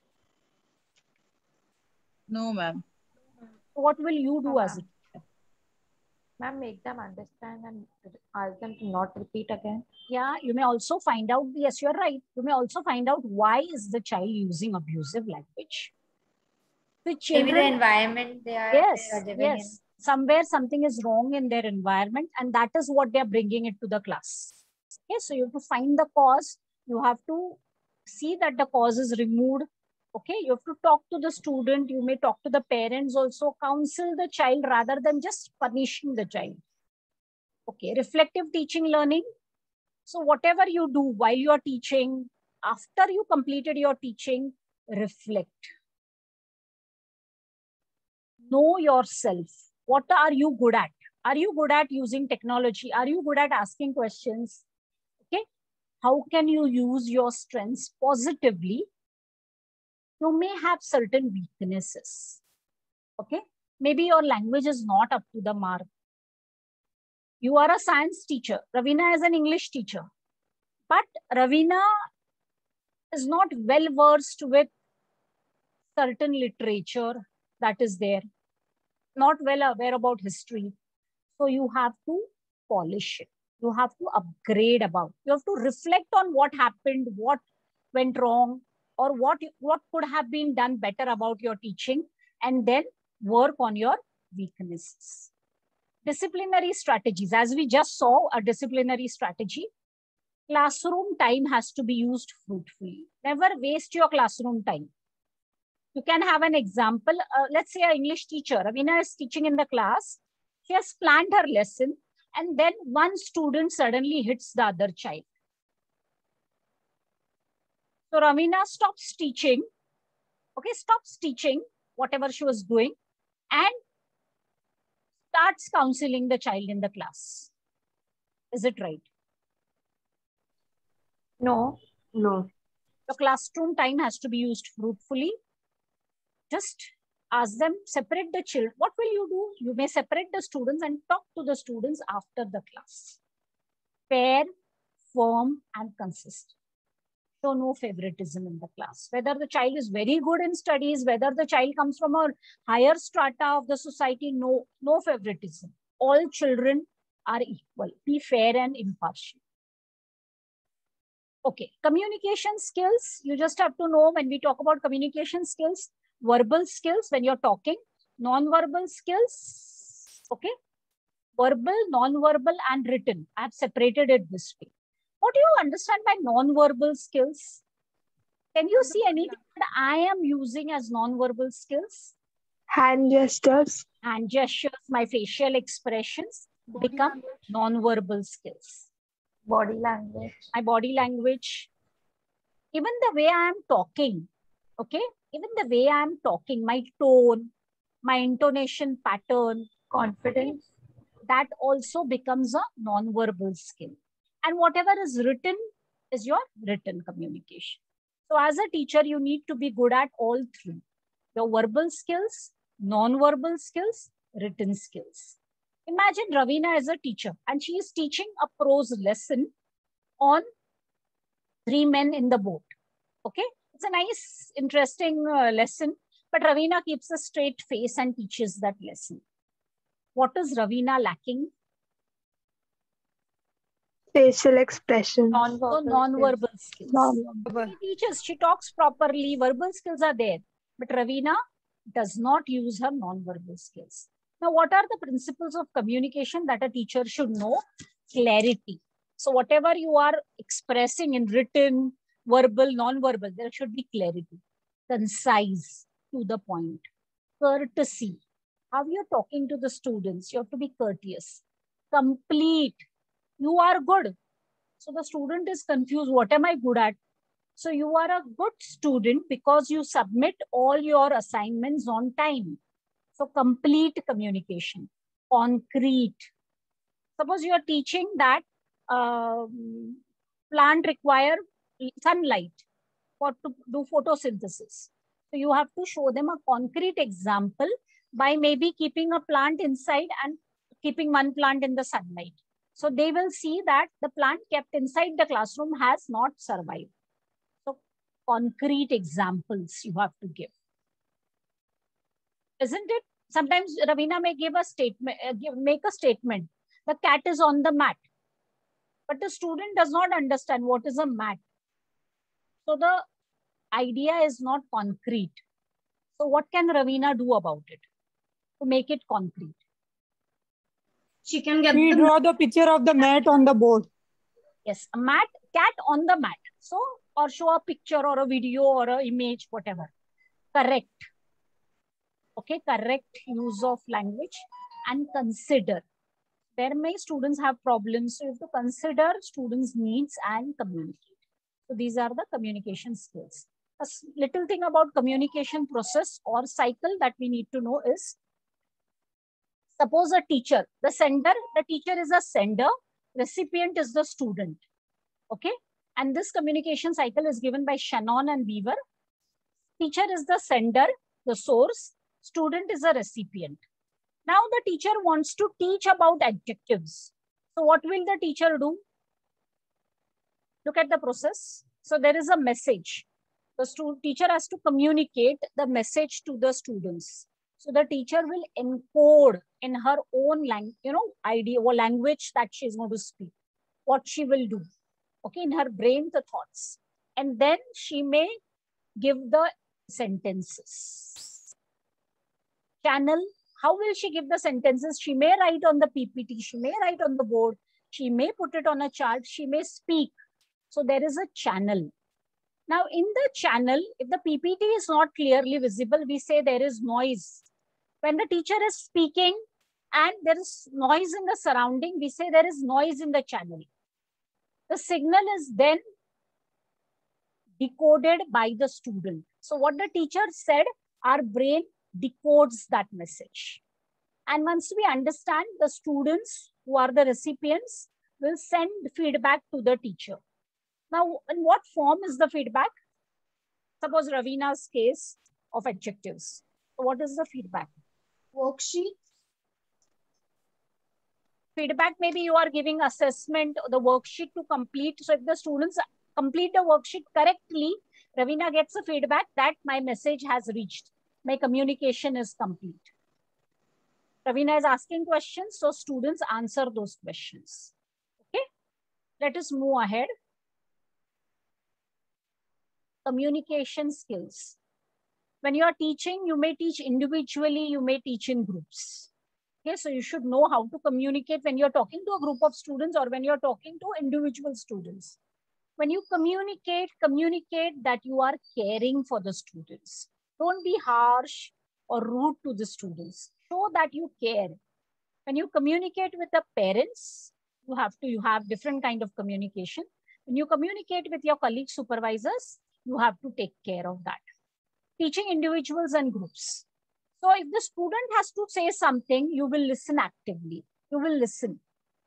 No, ma'am. What will you do as a teacher? Ma'am, make them understand and ask them to not repeat again. Yeah, you may also find out, yes, you're right. You may also find out why is the child using abusive language. The children, maybe the environment they are living in. Somewhere something is wrong in their environment, and that is what they're bringing it to the class. Okay, so you have to find the cause. You have to see that the cause is removed. Okay, you have to talk to the student. You may talk to the parents also, counsel the child rather than just punishing the child. Okay, reflective teaching learning. So whatever you do while you are teaching, after you completed your teaching, reflect. Know yourself. What are you good at? Are you good at using technology? Are you good at asking questions? Okay. How can you use your strengths positively? You may have certain weaknesses. Okay. Maybe your language is not up to the mark. You are a science teacher. Ravina is an English teacher. But Ravina is not well versed with certain literature that is there, not well aware about history. So you have to polish it. You have to upgrade about. You have to reflect on what happened, what went wrong, or what could have been done better about your teaching, and then work on your weaknesses. Disciplinary strategies. As we just saw, a disciplinary strategy. Classroom time has to be used fruitfully. Never waste your classroom time. You can have an example. Let's say an English teacher, Ravina is teaching in the class. She has planned her lesson, and then one student suddenly hits the other child. So Ravina stops teaching. Okay, stops teaching whatever she was doing and starts counseling the child in the class. Is it right? No. No. The classroom time has to be used fruitfully. Just ask them, separate the children. What will you do? You may separate the students and talk to the students after the class. Fair, firm, and consistent. So no favoritism in the class. Whether the child is very good in studies, whether the child comes from a higher strata of the society, no favoritism. All children are equal. Be fair and impartial. Okay, communication skills. You just have to know when we talk about communication skills, verbal skills when you're talking, non-verbal skills, okay? Verbal, non-verbal, and written. I have separated it this way. What do you understand by non-verbal skills? Can you see anything that I am using as non-verbal skills? Hand gestures. Hand gestures, my facial expressions become non-verbal skills. Body language. My body language. Even the way I am talking, okay? Even the way I am talking, my tone, my intonation pattern, confidence, that also becomes a non-verbal skill. And whatever is written is your written communication. So as a teacher, you need to be good at all three. Your verbal skills, non-verbal skills, written skills. Imagine Ravina as a teacher and she is teaching a prose lesson on 3 men in the boat. Okay, it's a nice, interesting lesson, but Ravina keeps a straight face and teaches that lesson. What is Ravina lacking? Facial expression. Non-verbal skills. She teaches, she talks properly, verbal skills are there, but Ravina does not use her non-verbal skills. Now, what are the principles of communication that a teacher should know? Clarity. So whatever you are expressing in written, verbal, non-verbal, there should be clarity. Concise, to the point. Courtesy. How you're talking to the students, you have to be courteous. Complete. You are good. So the student is confused. What am I good at? So you are a good student because you submit all your assignments on time. So complete communication. Concrete. Suppose you are teaching that plant require sunlight to do photosynthesis. So you have to show them a concrete example by maybe keeping a plant inside and keeping one plant in the sunlight. So they will see that the plant kept inside the classroom has not survived. So concrete examples you have to give. Isn't it? Sometimes Ravina may give a statement, make a statement. The cat is on the mat. But the student does not understand what is a mat. So the idea is not concrete. So what can Ravina do about it to make it concrete? She can get draw the picture of the mat on the board. Yes, a mat, cat on the mat. So, or show a picture or a video or an image, whatever. Correct. Okay, correct use of language and consider. There may students have problems, so you have to consider students' needs and communicate. So these are the communication skills. A little thing about communication process or cycle that we need to know is, suppose a teacher, the teacher is a sender, recipient is the student. Okay, and this communication cycle is given by Shannon and Weaver. Teacher is the sender, the source, student is a recipient. Now the teacher wants to teach about adjectives. So what will the teacher do? Look at the process. So there is a message. The teacher has to communicate the message to the students. So the teacher will encode in her own idea or language that she is going to speak, what she will do. Okay, in her brain, the thoughts. And then she may give the sentences. Channel, how will she give the sentences? She may write on the PPT, she may write on the board, she may put it on a chart, she may speak. So there is a channel. Now in the channel, if the PPT is not clearly visible, we say there is noise. When the teacher is speaking and there is noise in the surrounding, we say there is noise in the channel. The signal is then decoded by the student. So what the teacher said, our brain decodes that message. And once we understand, the students who are the recipients will send feedback to the teacher. Now, in what form is the feedback? Suppose Ravina's case of adjectives. So what is the feedback? Worksheet. Feedback, maybe you are giving assessment, the worksheet to complete. So if the students complete the worksheet correctly, Ravina gets a feedback that my message has reached. My communication is complete. Ravina is asking questions, so students answer those questions. Okay, let us move ahead. Communication skills. When you are teaching, you may teach individually, you may teach in groups. Okay, so you should know how to communicate when you're talking to a group of students or when you're talking to individual students. When you communicate that you are caring for the students. Don't be harsh or rude to the students. Show that you care. When you communicate with the parents, you have different kind of communication. When you communicate with your colleague supervisors, you have to take care of that. Teaching individuals and groups. So if the student has to say something, you will listen actively. You will listen.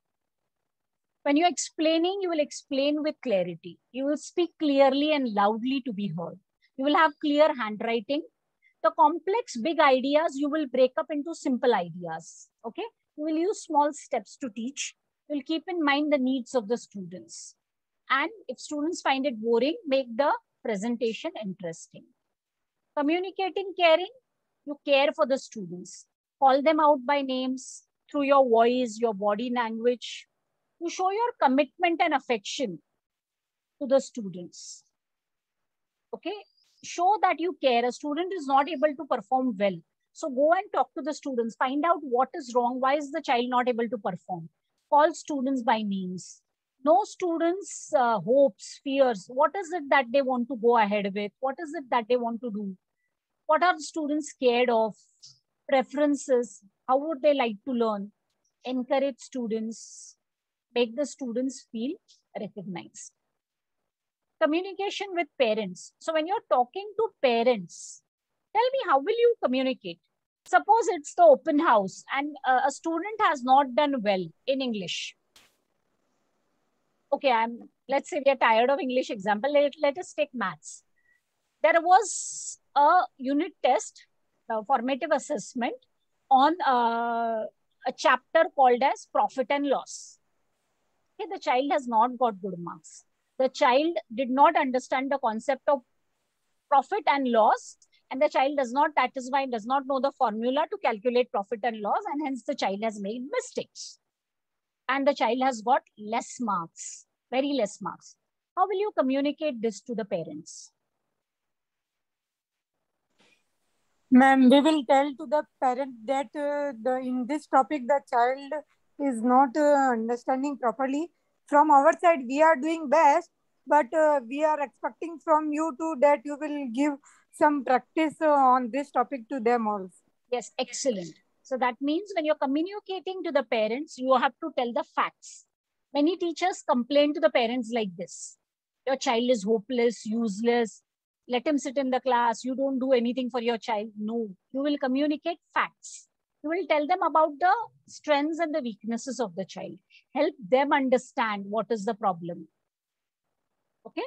When you're explaining, you will explain with clarity. You will speak clearly and loudly to be heard. You will have clear handwriting. The complex big ideas, you will break up into simple ideas. Okay? You will use small steps to teach. You will keep in mind the needs of the students. And if students find it boring, make the presentation interesting. Communicating caring, you care for the students. Call them out by names through your voice, your body language. You show your commitment and affection to the students. Okay? Show that you care. A student is not able to perform well. So go and talk to the students. Find out what is wrong. Why is the child not able to perform? Call students by names. Know students' hopes, fears. What is it that they want to go ahead with? What is it that they want to do? What are the students scared of? Preferences. How would they like to learn? Encourage students. Make the students feel recognized. Communication with parents. So when you're talking to parents, tell me, how will you communicate? Suppose it's the open house and a student has not done well in English. Okay, let's say we are tired of English example. Let us take maths. There was a unit test, a formative assessment on a chapter called as profit and loss. Okay, the child has not got good marks. The child did not understand the concept of profit and loss, and the child does not know the formula to calculate profit and loss, and hence the child has made mistakes. And the child has got less marks, very less marks. How will you communicate this to the parents? Ma'am, we will tell to the parent that in this topic the child is not understanding properly. From our side, we are doing best, but we are expecting from you too that you will give some practice on this topic to them also. Yes, excellent. So that means when you're communicating to the parents, you have to tell the facts. Many teachers complain to the parents like this. Your child is hopeless, useless. Let him sit in the class. You don't do anything for your child. No, you will communicate facts. You will tell them about the strengths and the weaknesses of the child. Help them understand what is the problem. Okay?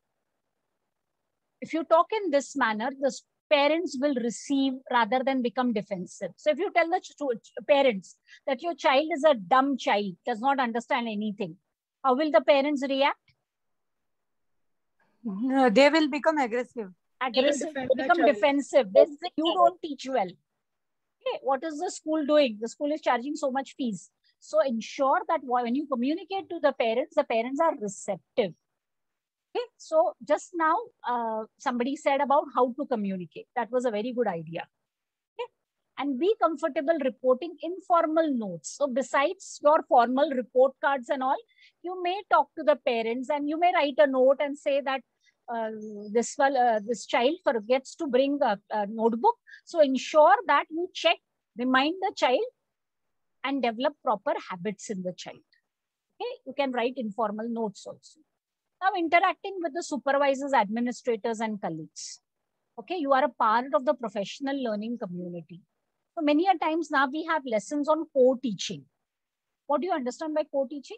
If you talk in this manner, the parents will receive rather than become defensive. So if you tell the parents that your child is a dumb child, does not understand anything, how will the parents react? They will become aggressive. Aggressive, they become defensive. They say, you don't teach well. Okay, what is the school doing? The school is charging so much fees. So ensure that when you communicate to the parents are receptive. Okay, so just now somebody said about how to communicate. That was a very good idea. Okay, and be comfortable reporting informal notes. So besides your formal report cards and all, you may talk to the parents and you may write a note and say that this child forgets to bring a notebook. So ensure that you check, remind the child and develop proper habits in the child. Okay, you can write informal notes also. Now interacting with the supervisors, administrators and colleagues. Okay, you are a part of the professional learning community. So many a times now we have lessons on co-teaching. What do you understand by co-teaching?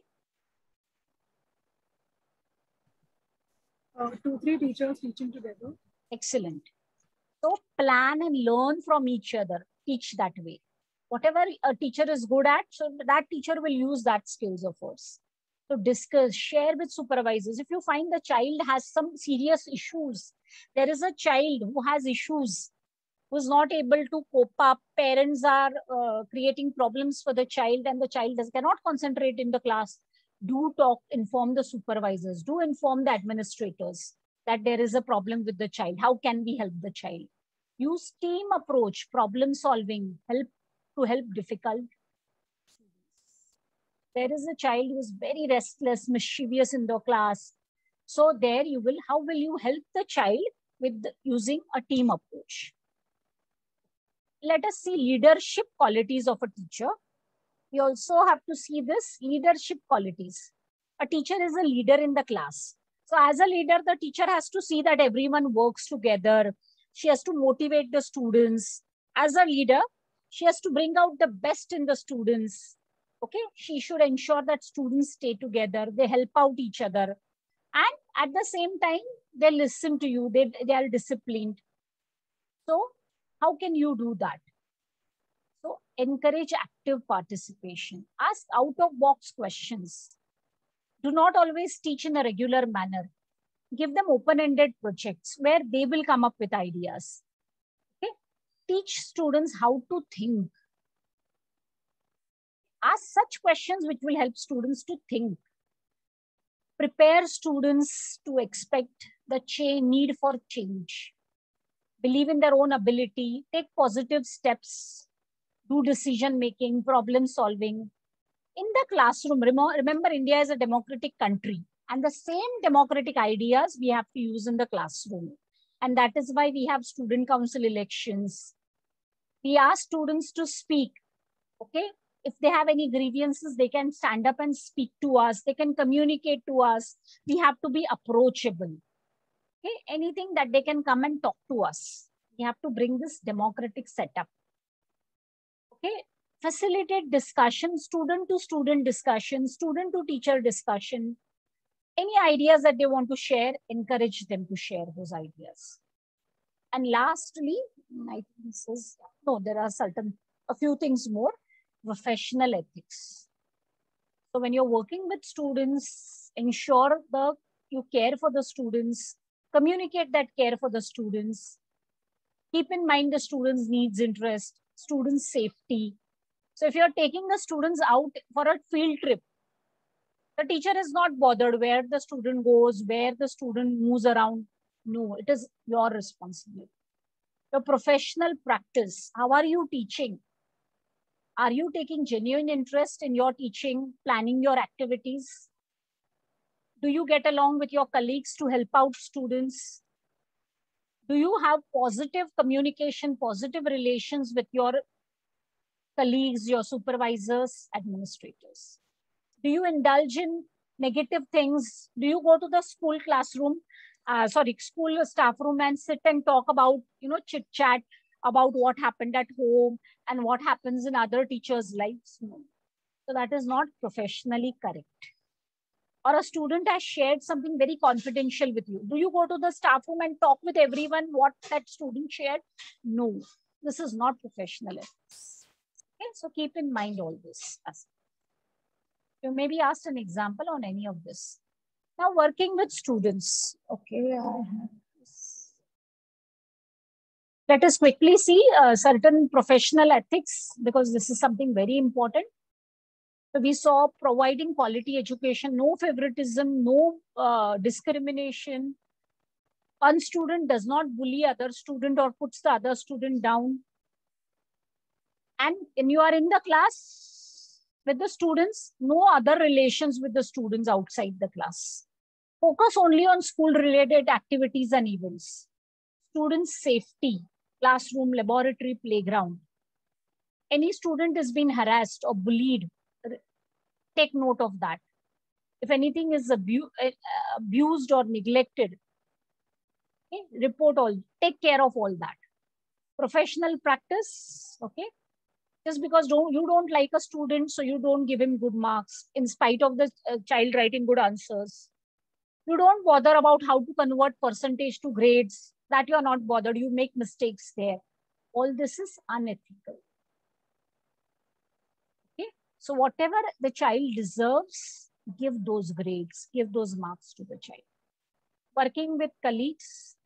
2-3 teachers teaching together. Excellent. So plan and learn from each other. Teach that way. Whatever a teacher is good at, so that teacher will use that skills of course. So discuss, share with supervisors. If you find the child has some serious issues, there is a child who has issues, who is not able to cope up, parents are creating problems for the child and the child cannot concentrate in the class, do talk, inform the supervisors, do inform the administrators that there is a problem with the child. How can we help the child? Use team approach, problem solving, help difficult. There is a child who is very restless, mischievous in the class. So there you will, how will you help the child with using a team approach? Let us see leadership qualities of a teacher. We also have to see this leadership qualities. A teacher is a leader in the class. So as a leader, the teacher has to see that everyone works together. She has to motivate the students. As a leader, she has to bring out the best in the students. Okay, she should ensure that students stay together, they help out each other. And at the same time, they listen to you, they are disciplined. So how can you do that? So encourage active participation. Ask out-of-box questions. Do not always teach in a regular manner. Give them open-ended projects where they will come up with ideas. Okay? Teach students how to think. Ask such questions which will help students to think. Prepare students to expect the need for change. Believe in their own ability. Take positive steps. Do decision making, problem solving. In the classroom, remember India is a democratic country. And the same democratic ideas we have to use in the classroom. And that is why we have student council elections. We ask students to speak. Okay? If they have any grievances, they can stand up and speak to us. They can communicate to us. We have to be approachable. Okay? Anything that they can come and talk to us. We have to bring this democratic setup. Okay? Facilitate discussion, student to student discussion, student to teacher discussion. Any ideas that they want to share, encourage them to share those ideas. And lastly, I think this is, no, there are a few things more. Professional ethics. So when you're working with students, ensure you care for the students, communicate that care for the students, keep in mind the students' needs, interest, students' safety. So if you're taking the students out for a field trip, the teacher is not bothered where the student goes, where the student moves around. No, it is your responsibility. Your professional practice, how are you teaching? Are you taking genuine interest in your teaching, planning your activities? Do you get along with your colleagues to help out students? Do you have positive communication, positive relations with your colleagues, your supervisors, administrators? Do you indulge in negative things? Do you go to the school classroom, school staff room and sit and talk about, chit chat about what happened at home and what happens in other teachers' lives? No. So that is not professionally correct. Or a student has shared something very confidential with you. Do you go to the staff room and talk with everyone what that student shared? No, this is not professional ethics. Okay, so keep in mind all this. You may be asked an example on any of this. Now working with students. Okay, let us quickly see certain professional ethics, because this is something very important. So we saw providing quality education, no favoritism, no discrimination. One student does not bully other student or puts the other student down. And when you are in the class with the students, no other relations with the students outside the class. Focus only on school-related activities and events. Students' safety, classroom, laboratory, playground. Any student is being harassed or bullied, take note of that. If anything is abused or neglected, okay, report all, take care of all that. Professional practice, okay. Just because you don't like a student, so you don't give him good marks in spite of the child writing good answers. You don't bother about how to convert percentage to grades. That you are not bothered. You make mistakes there. All this is unethical. Okay. So whatever the child deserves, give those grades, give those marks to the child. Working with colleagues,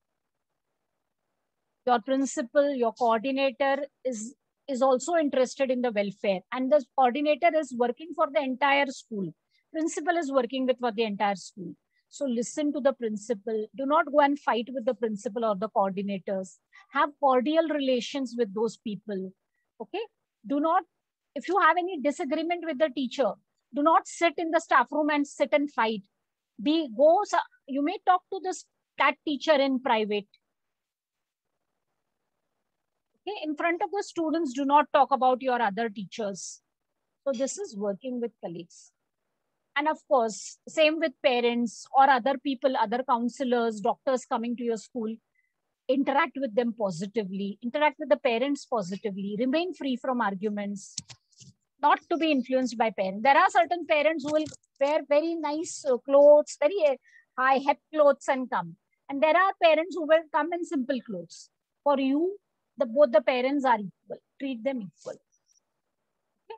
your principal, your coordinator is also interested in the welfare, and the coordinator is working for the entire school. Principal is working for the entire school. So listen to the principal. Do not go and fight with the principal or the coordinators. Have cordial relations with those people. Okay. Do not, if you have any disagreement with the teacher, do not sit in the staff room and sit and fight. You may talk to that teacher in private. Okay. In front of the students, do not talk about your other teachers. So this is working with colleagues. And of course, same with parents or other people, other counselors, doctors coming to your school. Interact with them positively. Interact with the parents positively. Remain free from arguments. Not to be influenced by parents. There are certain parents who will wear very nice clothes, very high hep clothes and come. And there are parents who will come in simple clothes. For you, both the parents are equal. Treat them equal. Okay.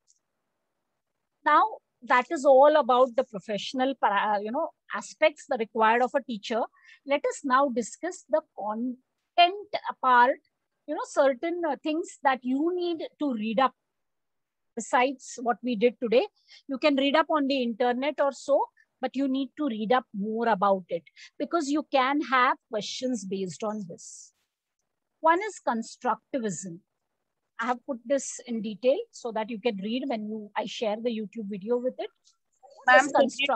Now, that is all about the professional, aspects the required of a teacher. Let us now discuss the content part. Certain things that you need to read up. Besides what we did today, you can read up on the internet or so, but you need to read up more about it, because you can have questions based on this. One is constructivism. I have put this in detail so that you can read when I share the YouTube video with it. Ma'am,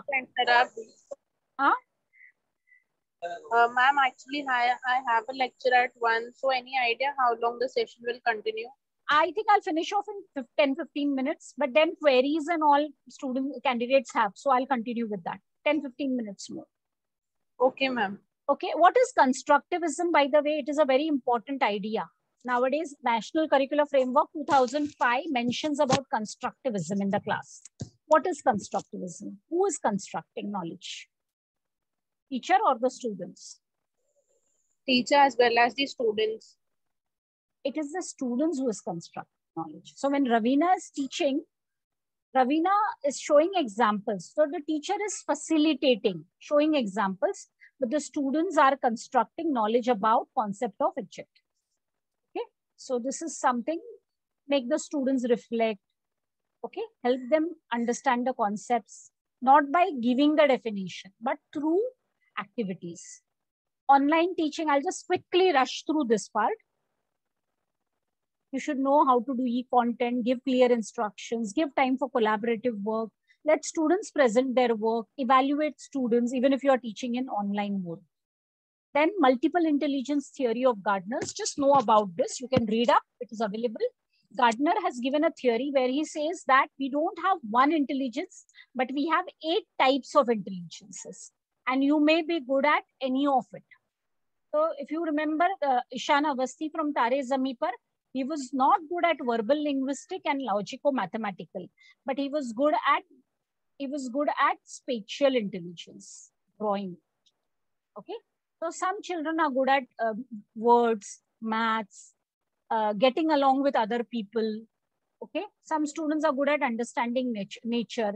ma'am, actually, I have a lecture at 1. So any idea how long the session will continue? I think I'll finish off in 10-15 minutes, but then queries and all candidates have. So I'll continue with that. 10-15 minutes more. Okay, ma'am. Okay. What is constructivism, by the way? It is a very important idea. Nowadays, National Curricular Framework 2005 mentions about constructivism in the class. What is constructivism? Who is constructing knowledge? Teacher or the students? Teacher as well as the students. It is the students who is constructing knowledge. So when Ravina is teaching, Ravina is showing examples. So the teacher is facilitating, showing examples, but the students are constructing knowledge about concept of object. Okay. So this is something, make the students reflect. Okay. Help them understand the concepts, not by giving the definition, but through activities. Online teaching, I'll just quickly rush through this part. You should know how to do e-content, give clear instructions, give time for collaborative work, let students present their work, evaluate students, even if you are teaching in online mode. Then multiple intelligence theory of Gardner's, just know about this. You can read up, it is available. Gardner has given a theory where he says that we don't have one intelligence, but we have 8 types of intelligences. And you may be good at any of it. So if you remember Ishan Avasti from Tare Zameen Par, he was not good at verbal linguistic and logico-mathematical, but he was good at spatial intelligence, drawing. Okay. So some children are good at words, maths, getting along with other people. Okay. Some students are good at understanding nature.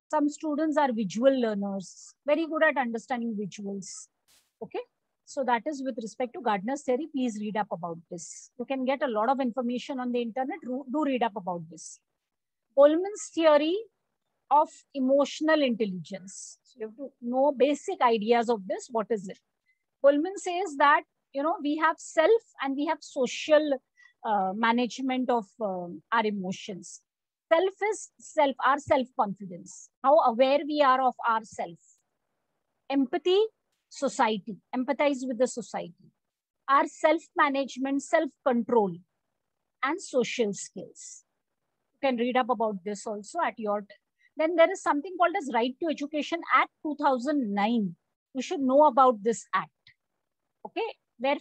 Some students are visual learners, very good at understanding visuals. Okay. So that is with respect to Gardner's theory. Please read up about this. You can get a lot of information on the internet. Do read up about this. Goleman's theory of emotional intelligence. So you have to know basic ideas of this. What is it? Goleman says that, we have self and we have social management of our emotions. Self is our self-confidence, how aware we are of ourself. Empathy, society, empathize with the society. Our self-management, self-control, and social skills. You can read up about this also at your. Then there is something called as Right to Education Act 2009. You should know about this act. Okay, where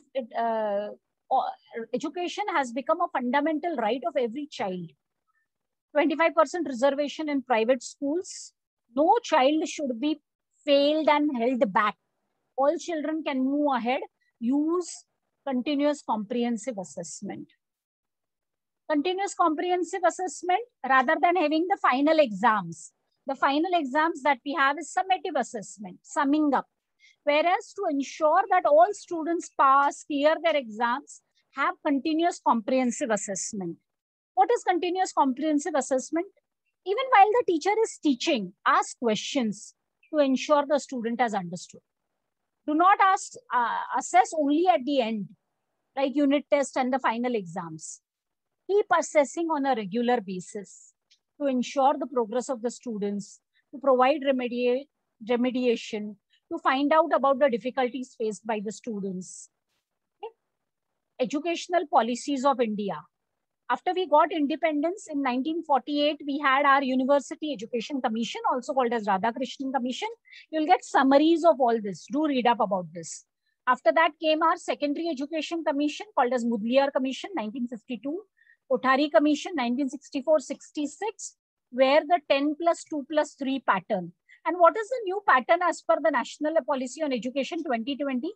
education has become a fundamental right of every child. 25% reservation in private schools. No child should be failed and held back. All children can move ahead. Use continuous comprehensive assessment. Continuous comprehensive assessment rather than having the final exams. The final exams that we have is summative assessment, summing up. Whereas to ensure that all students pass, clear their exams, have continuous comprehensive assessment. What is continuous comprehensive assessment? Even while the teacher is teaching, ask questions to ensure the student has understood. Do not assess only at the end, like unit test and the final exams. Keep assessing on a regular basis to ensure the progress of the students, to provide remediation, to find out about the difficulties faced by the students. Okay. Educational policies of India. After we got independence in 1948, we had our University Education Commission, also called as Radhakrishnan Commission. You'll get summaries of all this. Do read up about this. After that came our Secondary Education Commission, called as Mudliar Commission, 1952. Kothari Commission, 1964-66, where the 10+2+3 pattern. And what is the new pattern as per the National Policy on Education 2020?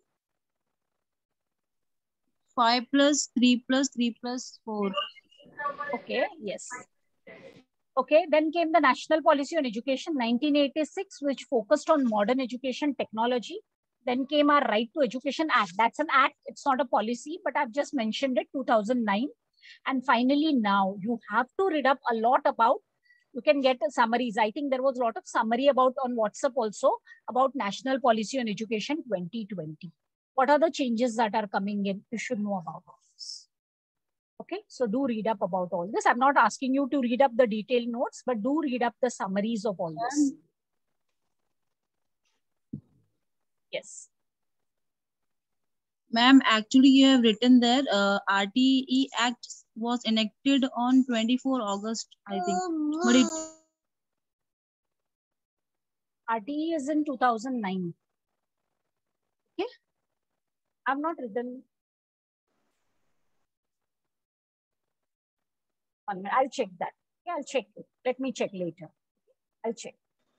5+3+3+4. Okay, yes. Okay, then came the National Policy on Education 1986, which focused on modern education technology. Then came our Right to Education Act. That's an act, it's not a policy, but I've just mentioned it, 2009. And finally, now you have to read up a lot about, you can get summaries. I think there was a lot of summary about on WhatsApp also about National Policy on Education 2020. What are the changes that are coming in? You should know about this. Okay, so do read up about all this. I'm not asking you to read up the detailed notes, but do read up the summaries of all this. Yes. Ma'am, actually you have written there, RTE Act was enacted on 24 August, I think. But it... RTE is in 2009. Okay. I've not written. One minute. I'll check that. Yeah, I'll check it. Let me check later. I'll check.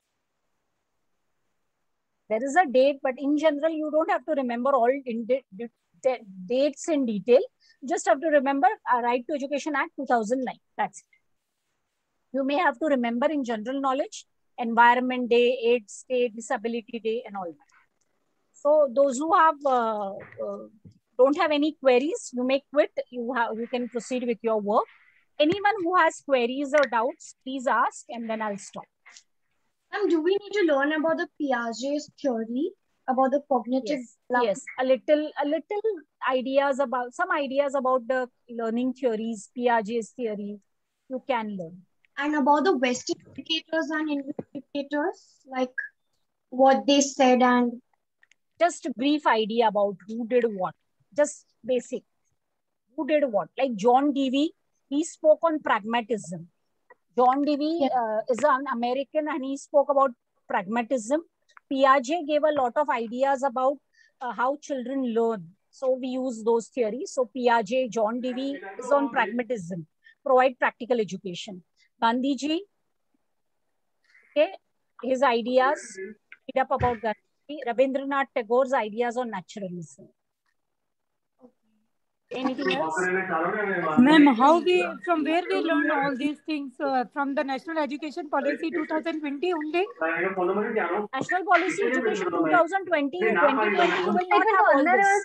There is a date, but in general, you don't have to remember all dates in detail. You just have to remember Right to Education Act 2009. That's it. You may have to remember in general knowledge, Environment Day, AIDS Day, Disability Day, and all that. So those who have don't have any queries, you may quit. You can proceed with your work. Anyone who has queries or doubts, please ask, and then I'll stop. Do we need to learn about the Piaget's theory, about the cognitive? Yes, a little ideas about, some ideas about the learning theories, Piaget's theory, you can learn. And about the Western educators and Indian educators, like what they said, and just a brief idea about who did what, just basic. Who did what? Like John Dewey, he spoke on pragmatism. John Dewey is an American and he spoke about pragmatism. Piaget gave a lot of ideas about how children learn. So we use those theories. So Piaget, John Dewey is on pragmatism, provide practical education. Gandhiji, okay, his ideas, read up about Gandhi. Rabindranath Tagore's ideas on naturalism. Anything else? Ma'am, from where we learn all these things? From the National Education Policy 2020 only? National Policy Education 2020, 2020, you will not have all this.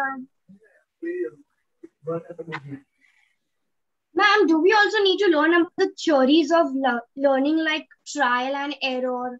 Ma'am, do we also need to learn about the theories of learning, like trial and error?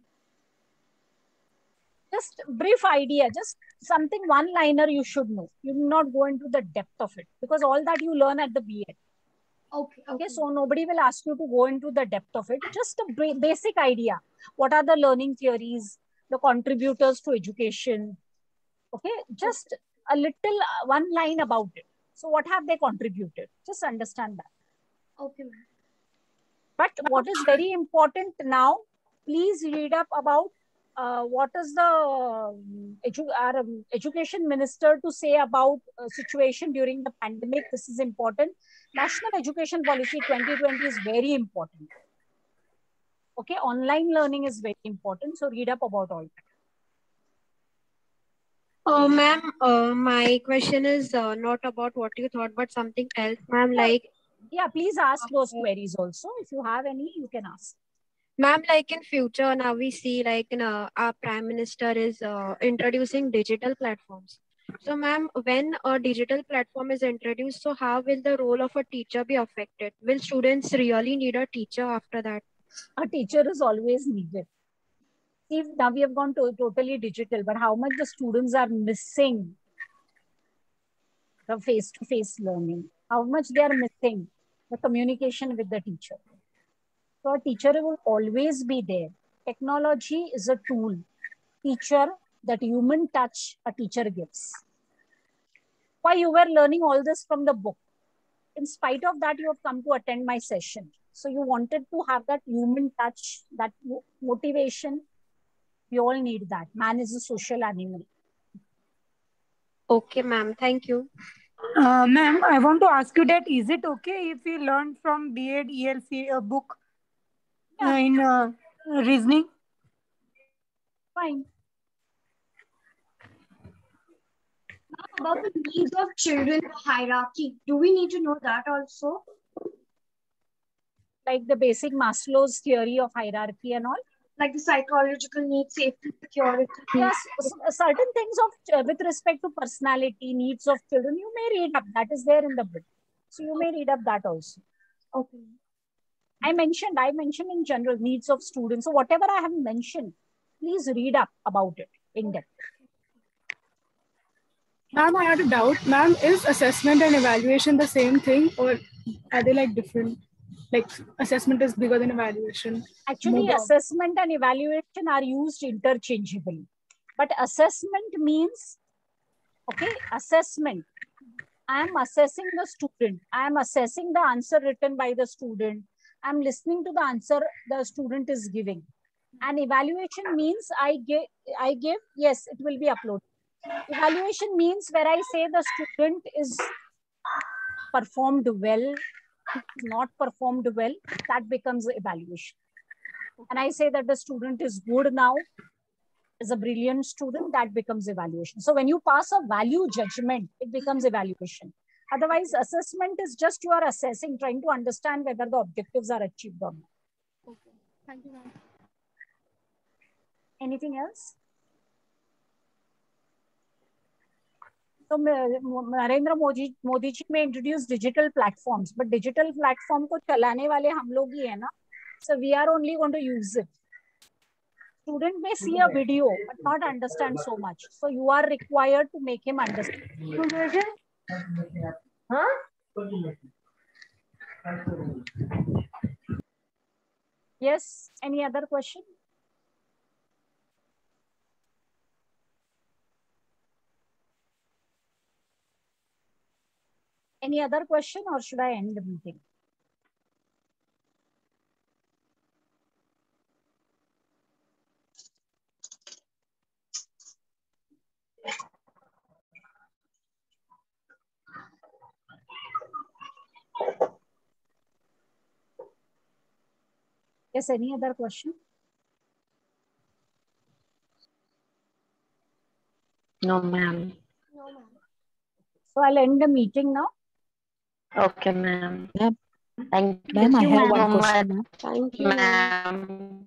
Just brief idea, just something one-liner you should know. You will not go into the depth of it because all that you learn at the B.Ed. Okay, so nobody will ask you to go into the depth of it. Just a basic idea. What are the learning theories, the contributors to education? Okay, just a little one line about it. So what have they contributed? Just understand that. Okay, ma'am. But what is very important now, please read up about what is the education minister to say about situation during the pandemic. This is important. National Education Policy 2020 is very important. Okay, online learning is very important. So read up about all that. Ma'am, my question is not about what you thought, but something else, ma'am. Like, yeah, please ask those queries also. If you have any, you can ask. Ma'am, like in future, now we see like our Prime Minister is introducing digital platforms. So, ma'am, when a digital platform is introduced, so how will the role of a teacher be affected? Will students really need a teacher after that? A teacher is always needed. See, now we have gone totally digital, but how much the students are missing the face-to-face learning, how much they are missing the communication with the teacher. So a teacher will always be there. Technology is a tool. Teacher, that human touch a teacher gives. Why you were learning all this from the book? In spite of that, you have come to attend my session. So you wanted to have that human touch, that motivation. We all need that. Man is a social animal. Okay, ma'am. Thank you. Ma'am, I want to ask you that is it okay if we learn from B.Ed ELC book in reasoning? Fine. About the needs of children hierarchy, do we need to know that also? Like the basic Maslow's theory of hierarchy and all? Like the psychological needs, safety, security. Yes, certain things of with respect to personality, needs of children, you may read up. That is there in the book. So you may read up that also. Okay. I mentioned in general needs of students. So whatever I have mentioned, please read up about it in depth. Ma'am, I had a doubt. Ma'am, is assessment and evaluation the same thing, or are they like different? Like assessment is bigger than evaluation. Actually, assessment and evaluation are used interchangeably. But assessment means, okay, assessment. I am assessing the student. I am assessing the answer written by the student. I am listening to the answer the student is giving. And evaluation means I give, yes, it will be uploaded. Evaluation means where I say the student is performed well, not performed well, that becomes evaluation. And I say that the student is good now, is a brilliant student, that becomes evaluation. So when you pass a value judgment, it becomes evaluation. Otherwise, assessment is just you are assessing, trying to understand whether the objectives are achieved or not. Okay. Thank you, ma'am. Anything else? So Narendra Modi ji may introduce digital platforms, but digital platform ko chalane wale hum log hi hai na. So we are only going to use it. Student may see a video but not understand so much. So you are required to make him understand. Huh? Yes. Any other question? Any other question, or should I end the meeting? Yes, any other question? No, ma'am. So I'll end the meeting now. Okay, ma'am. Ma'am, Thank you ma'am, I so have one much, question, ma'am. Thank you, ma'am. ma'am.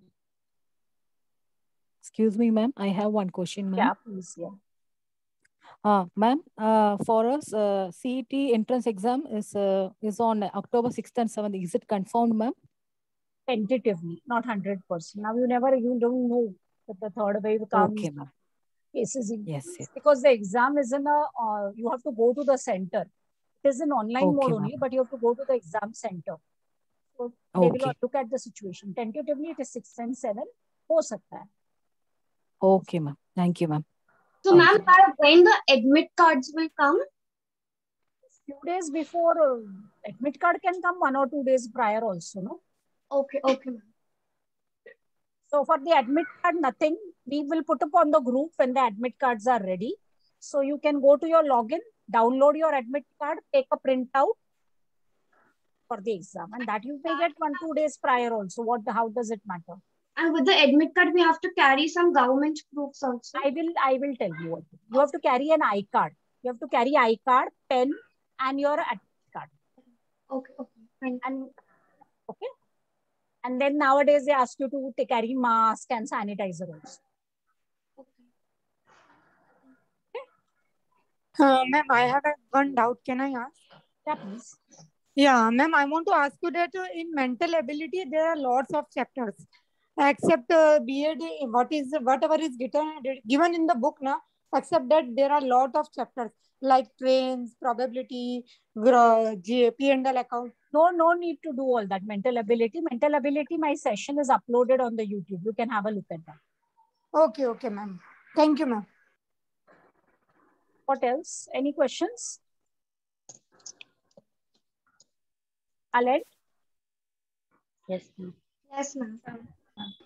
Excuse me, ma'am. I have one question, ma'am. Yeah, please. Yeah. Ma'am, for us, CET entrance exam is on October 6th and 7th. Is it confirmed, ma'am? Tentatively, not 100%. Now you don't know that the third wave comes. Okay, ma'am. Cases in Yes, yes. because the exam is in a you have to go to the center. It is in online Okay, mode ma'am. only, but you have to go to the exam center. So they will Okay. look at the situation. Tentatively, it is 6 and 7. हो सकता है. Okay, ma'am. Thank you, ma'am. So, ma'am, when the admit cards will come? Few days before, admit card can come 1 or 2 days prior also, no? Okay, okay, ma'am. So for the admit card, nothing. We will put up on the group when the admit cards are ready. So you can go to your login, download your admit card, take a printout for the exam, and that you may get 1-2 days prior also. How does it matter? And with the admit card, we have to carry some government proofs also. I will tell you what. You have to carry an I card. You have to carry I card, pen, and your admit card. Okay, okay. And okay. And then nowadays they ask you to carry mask and sanitizer also. Ma'am, I have one doubt. Can I ask? Yeah, please. Yeah, ma'am, I want to ask you that in mental ability, there are lots of chapters. Except BEd, whatever is given in the book now, except that there are lot of chapters like trains, probability, P&L account. No need to do all that. Mental ability, my session is uploaded on the YouTube. You can have a look at that. Okay, okay, ma'am. Thank you, ma'am. What else? Any questions? Aled? Yes, ma'am. Yes, ma'am.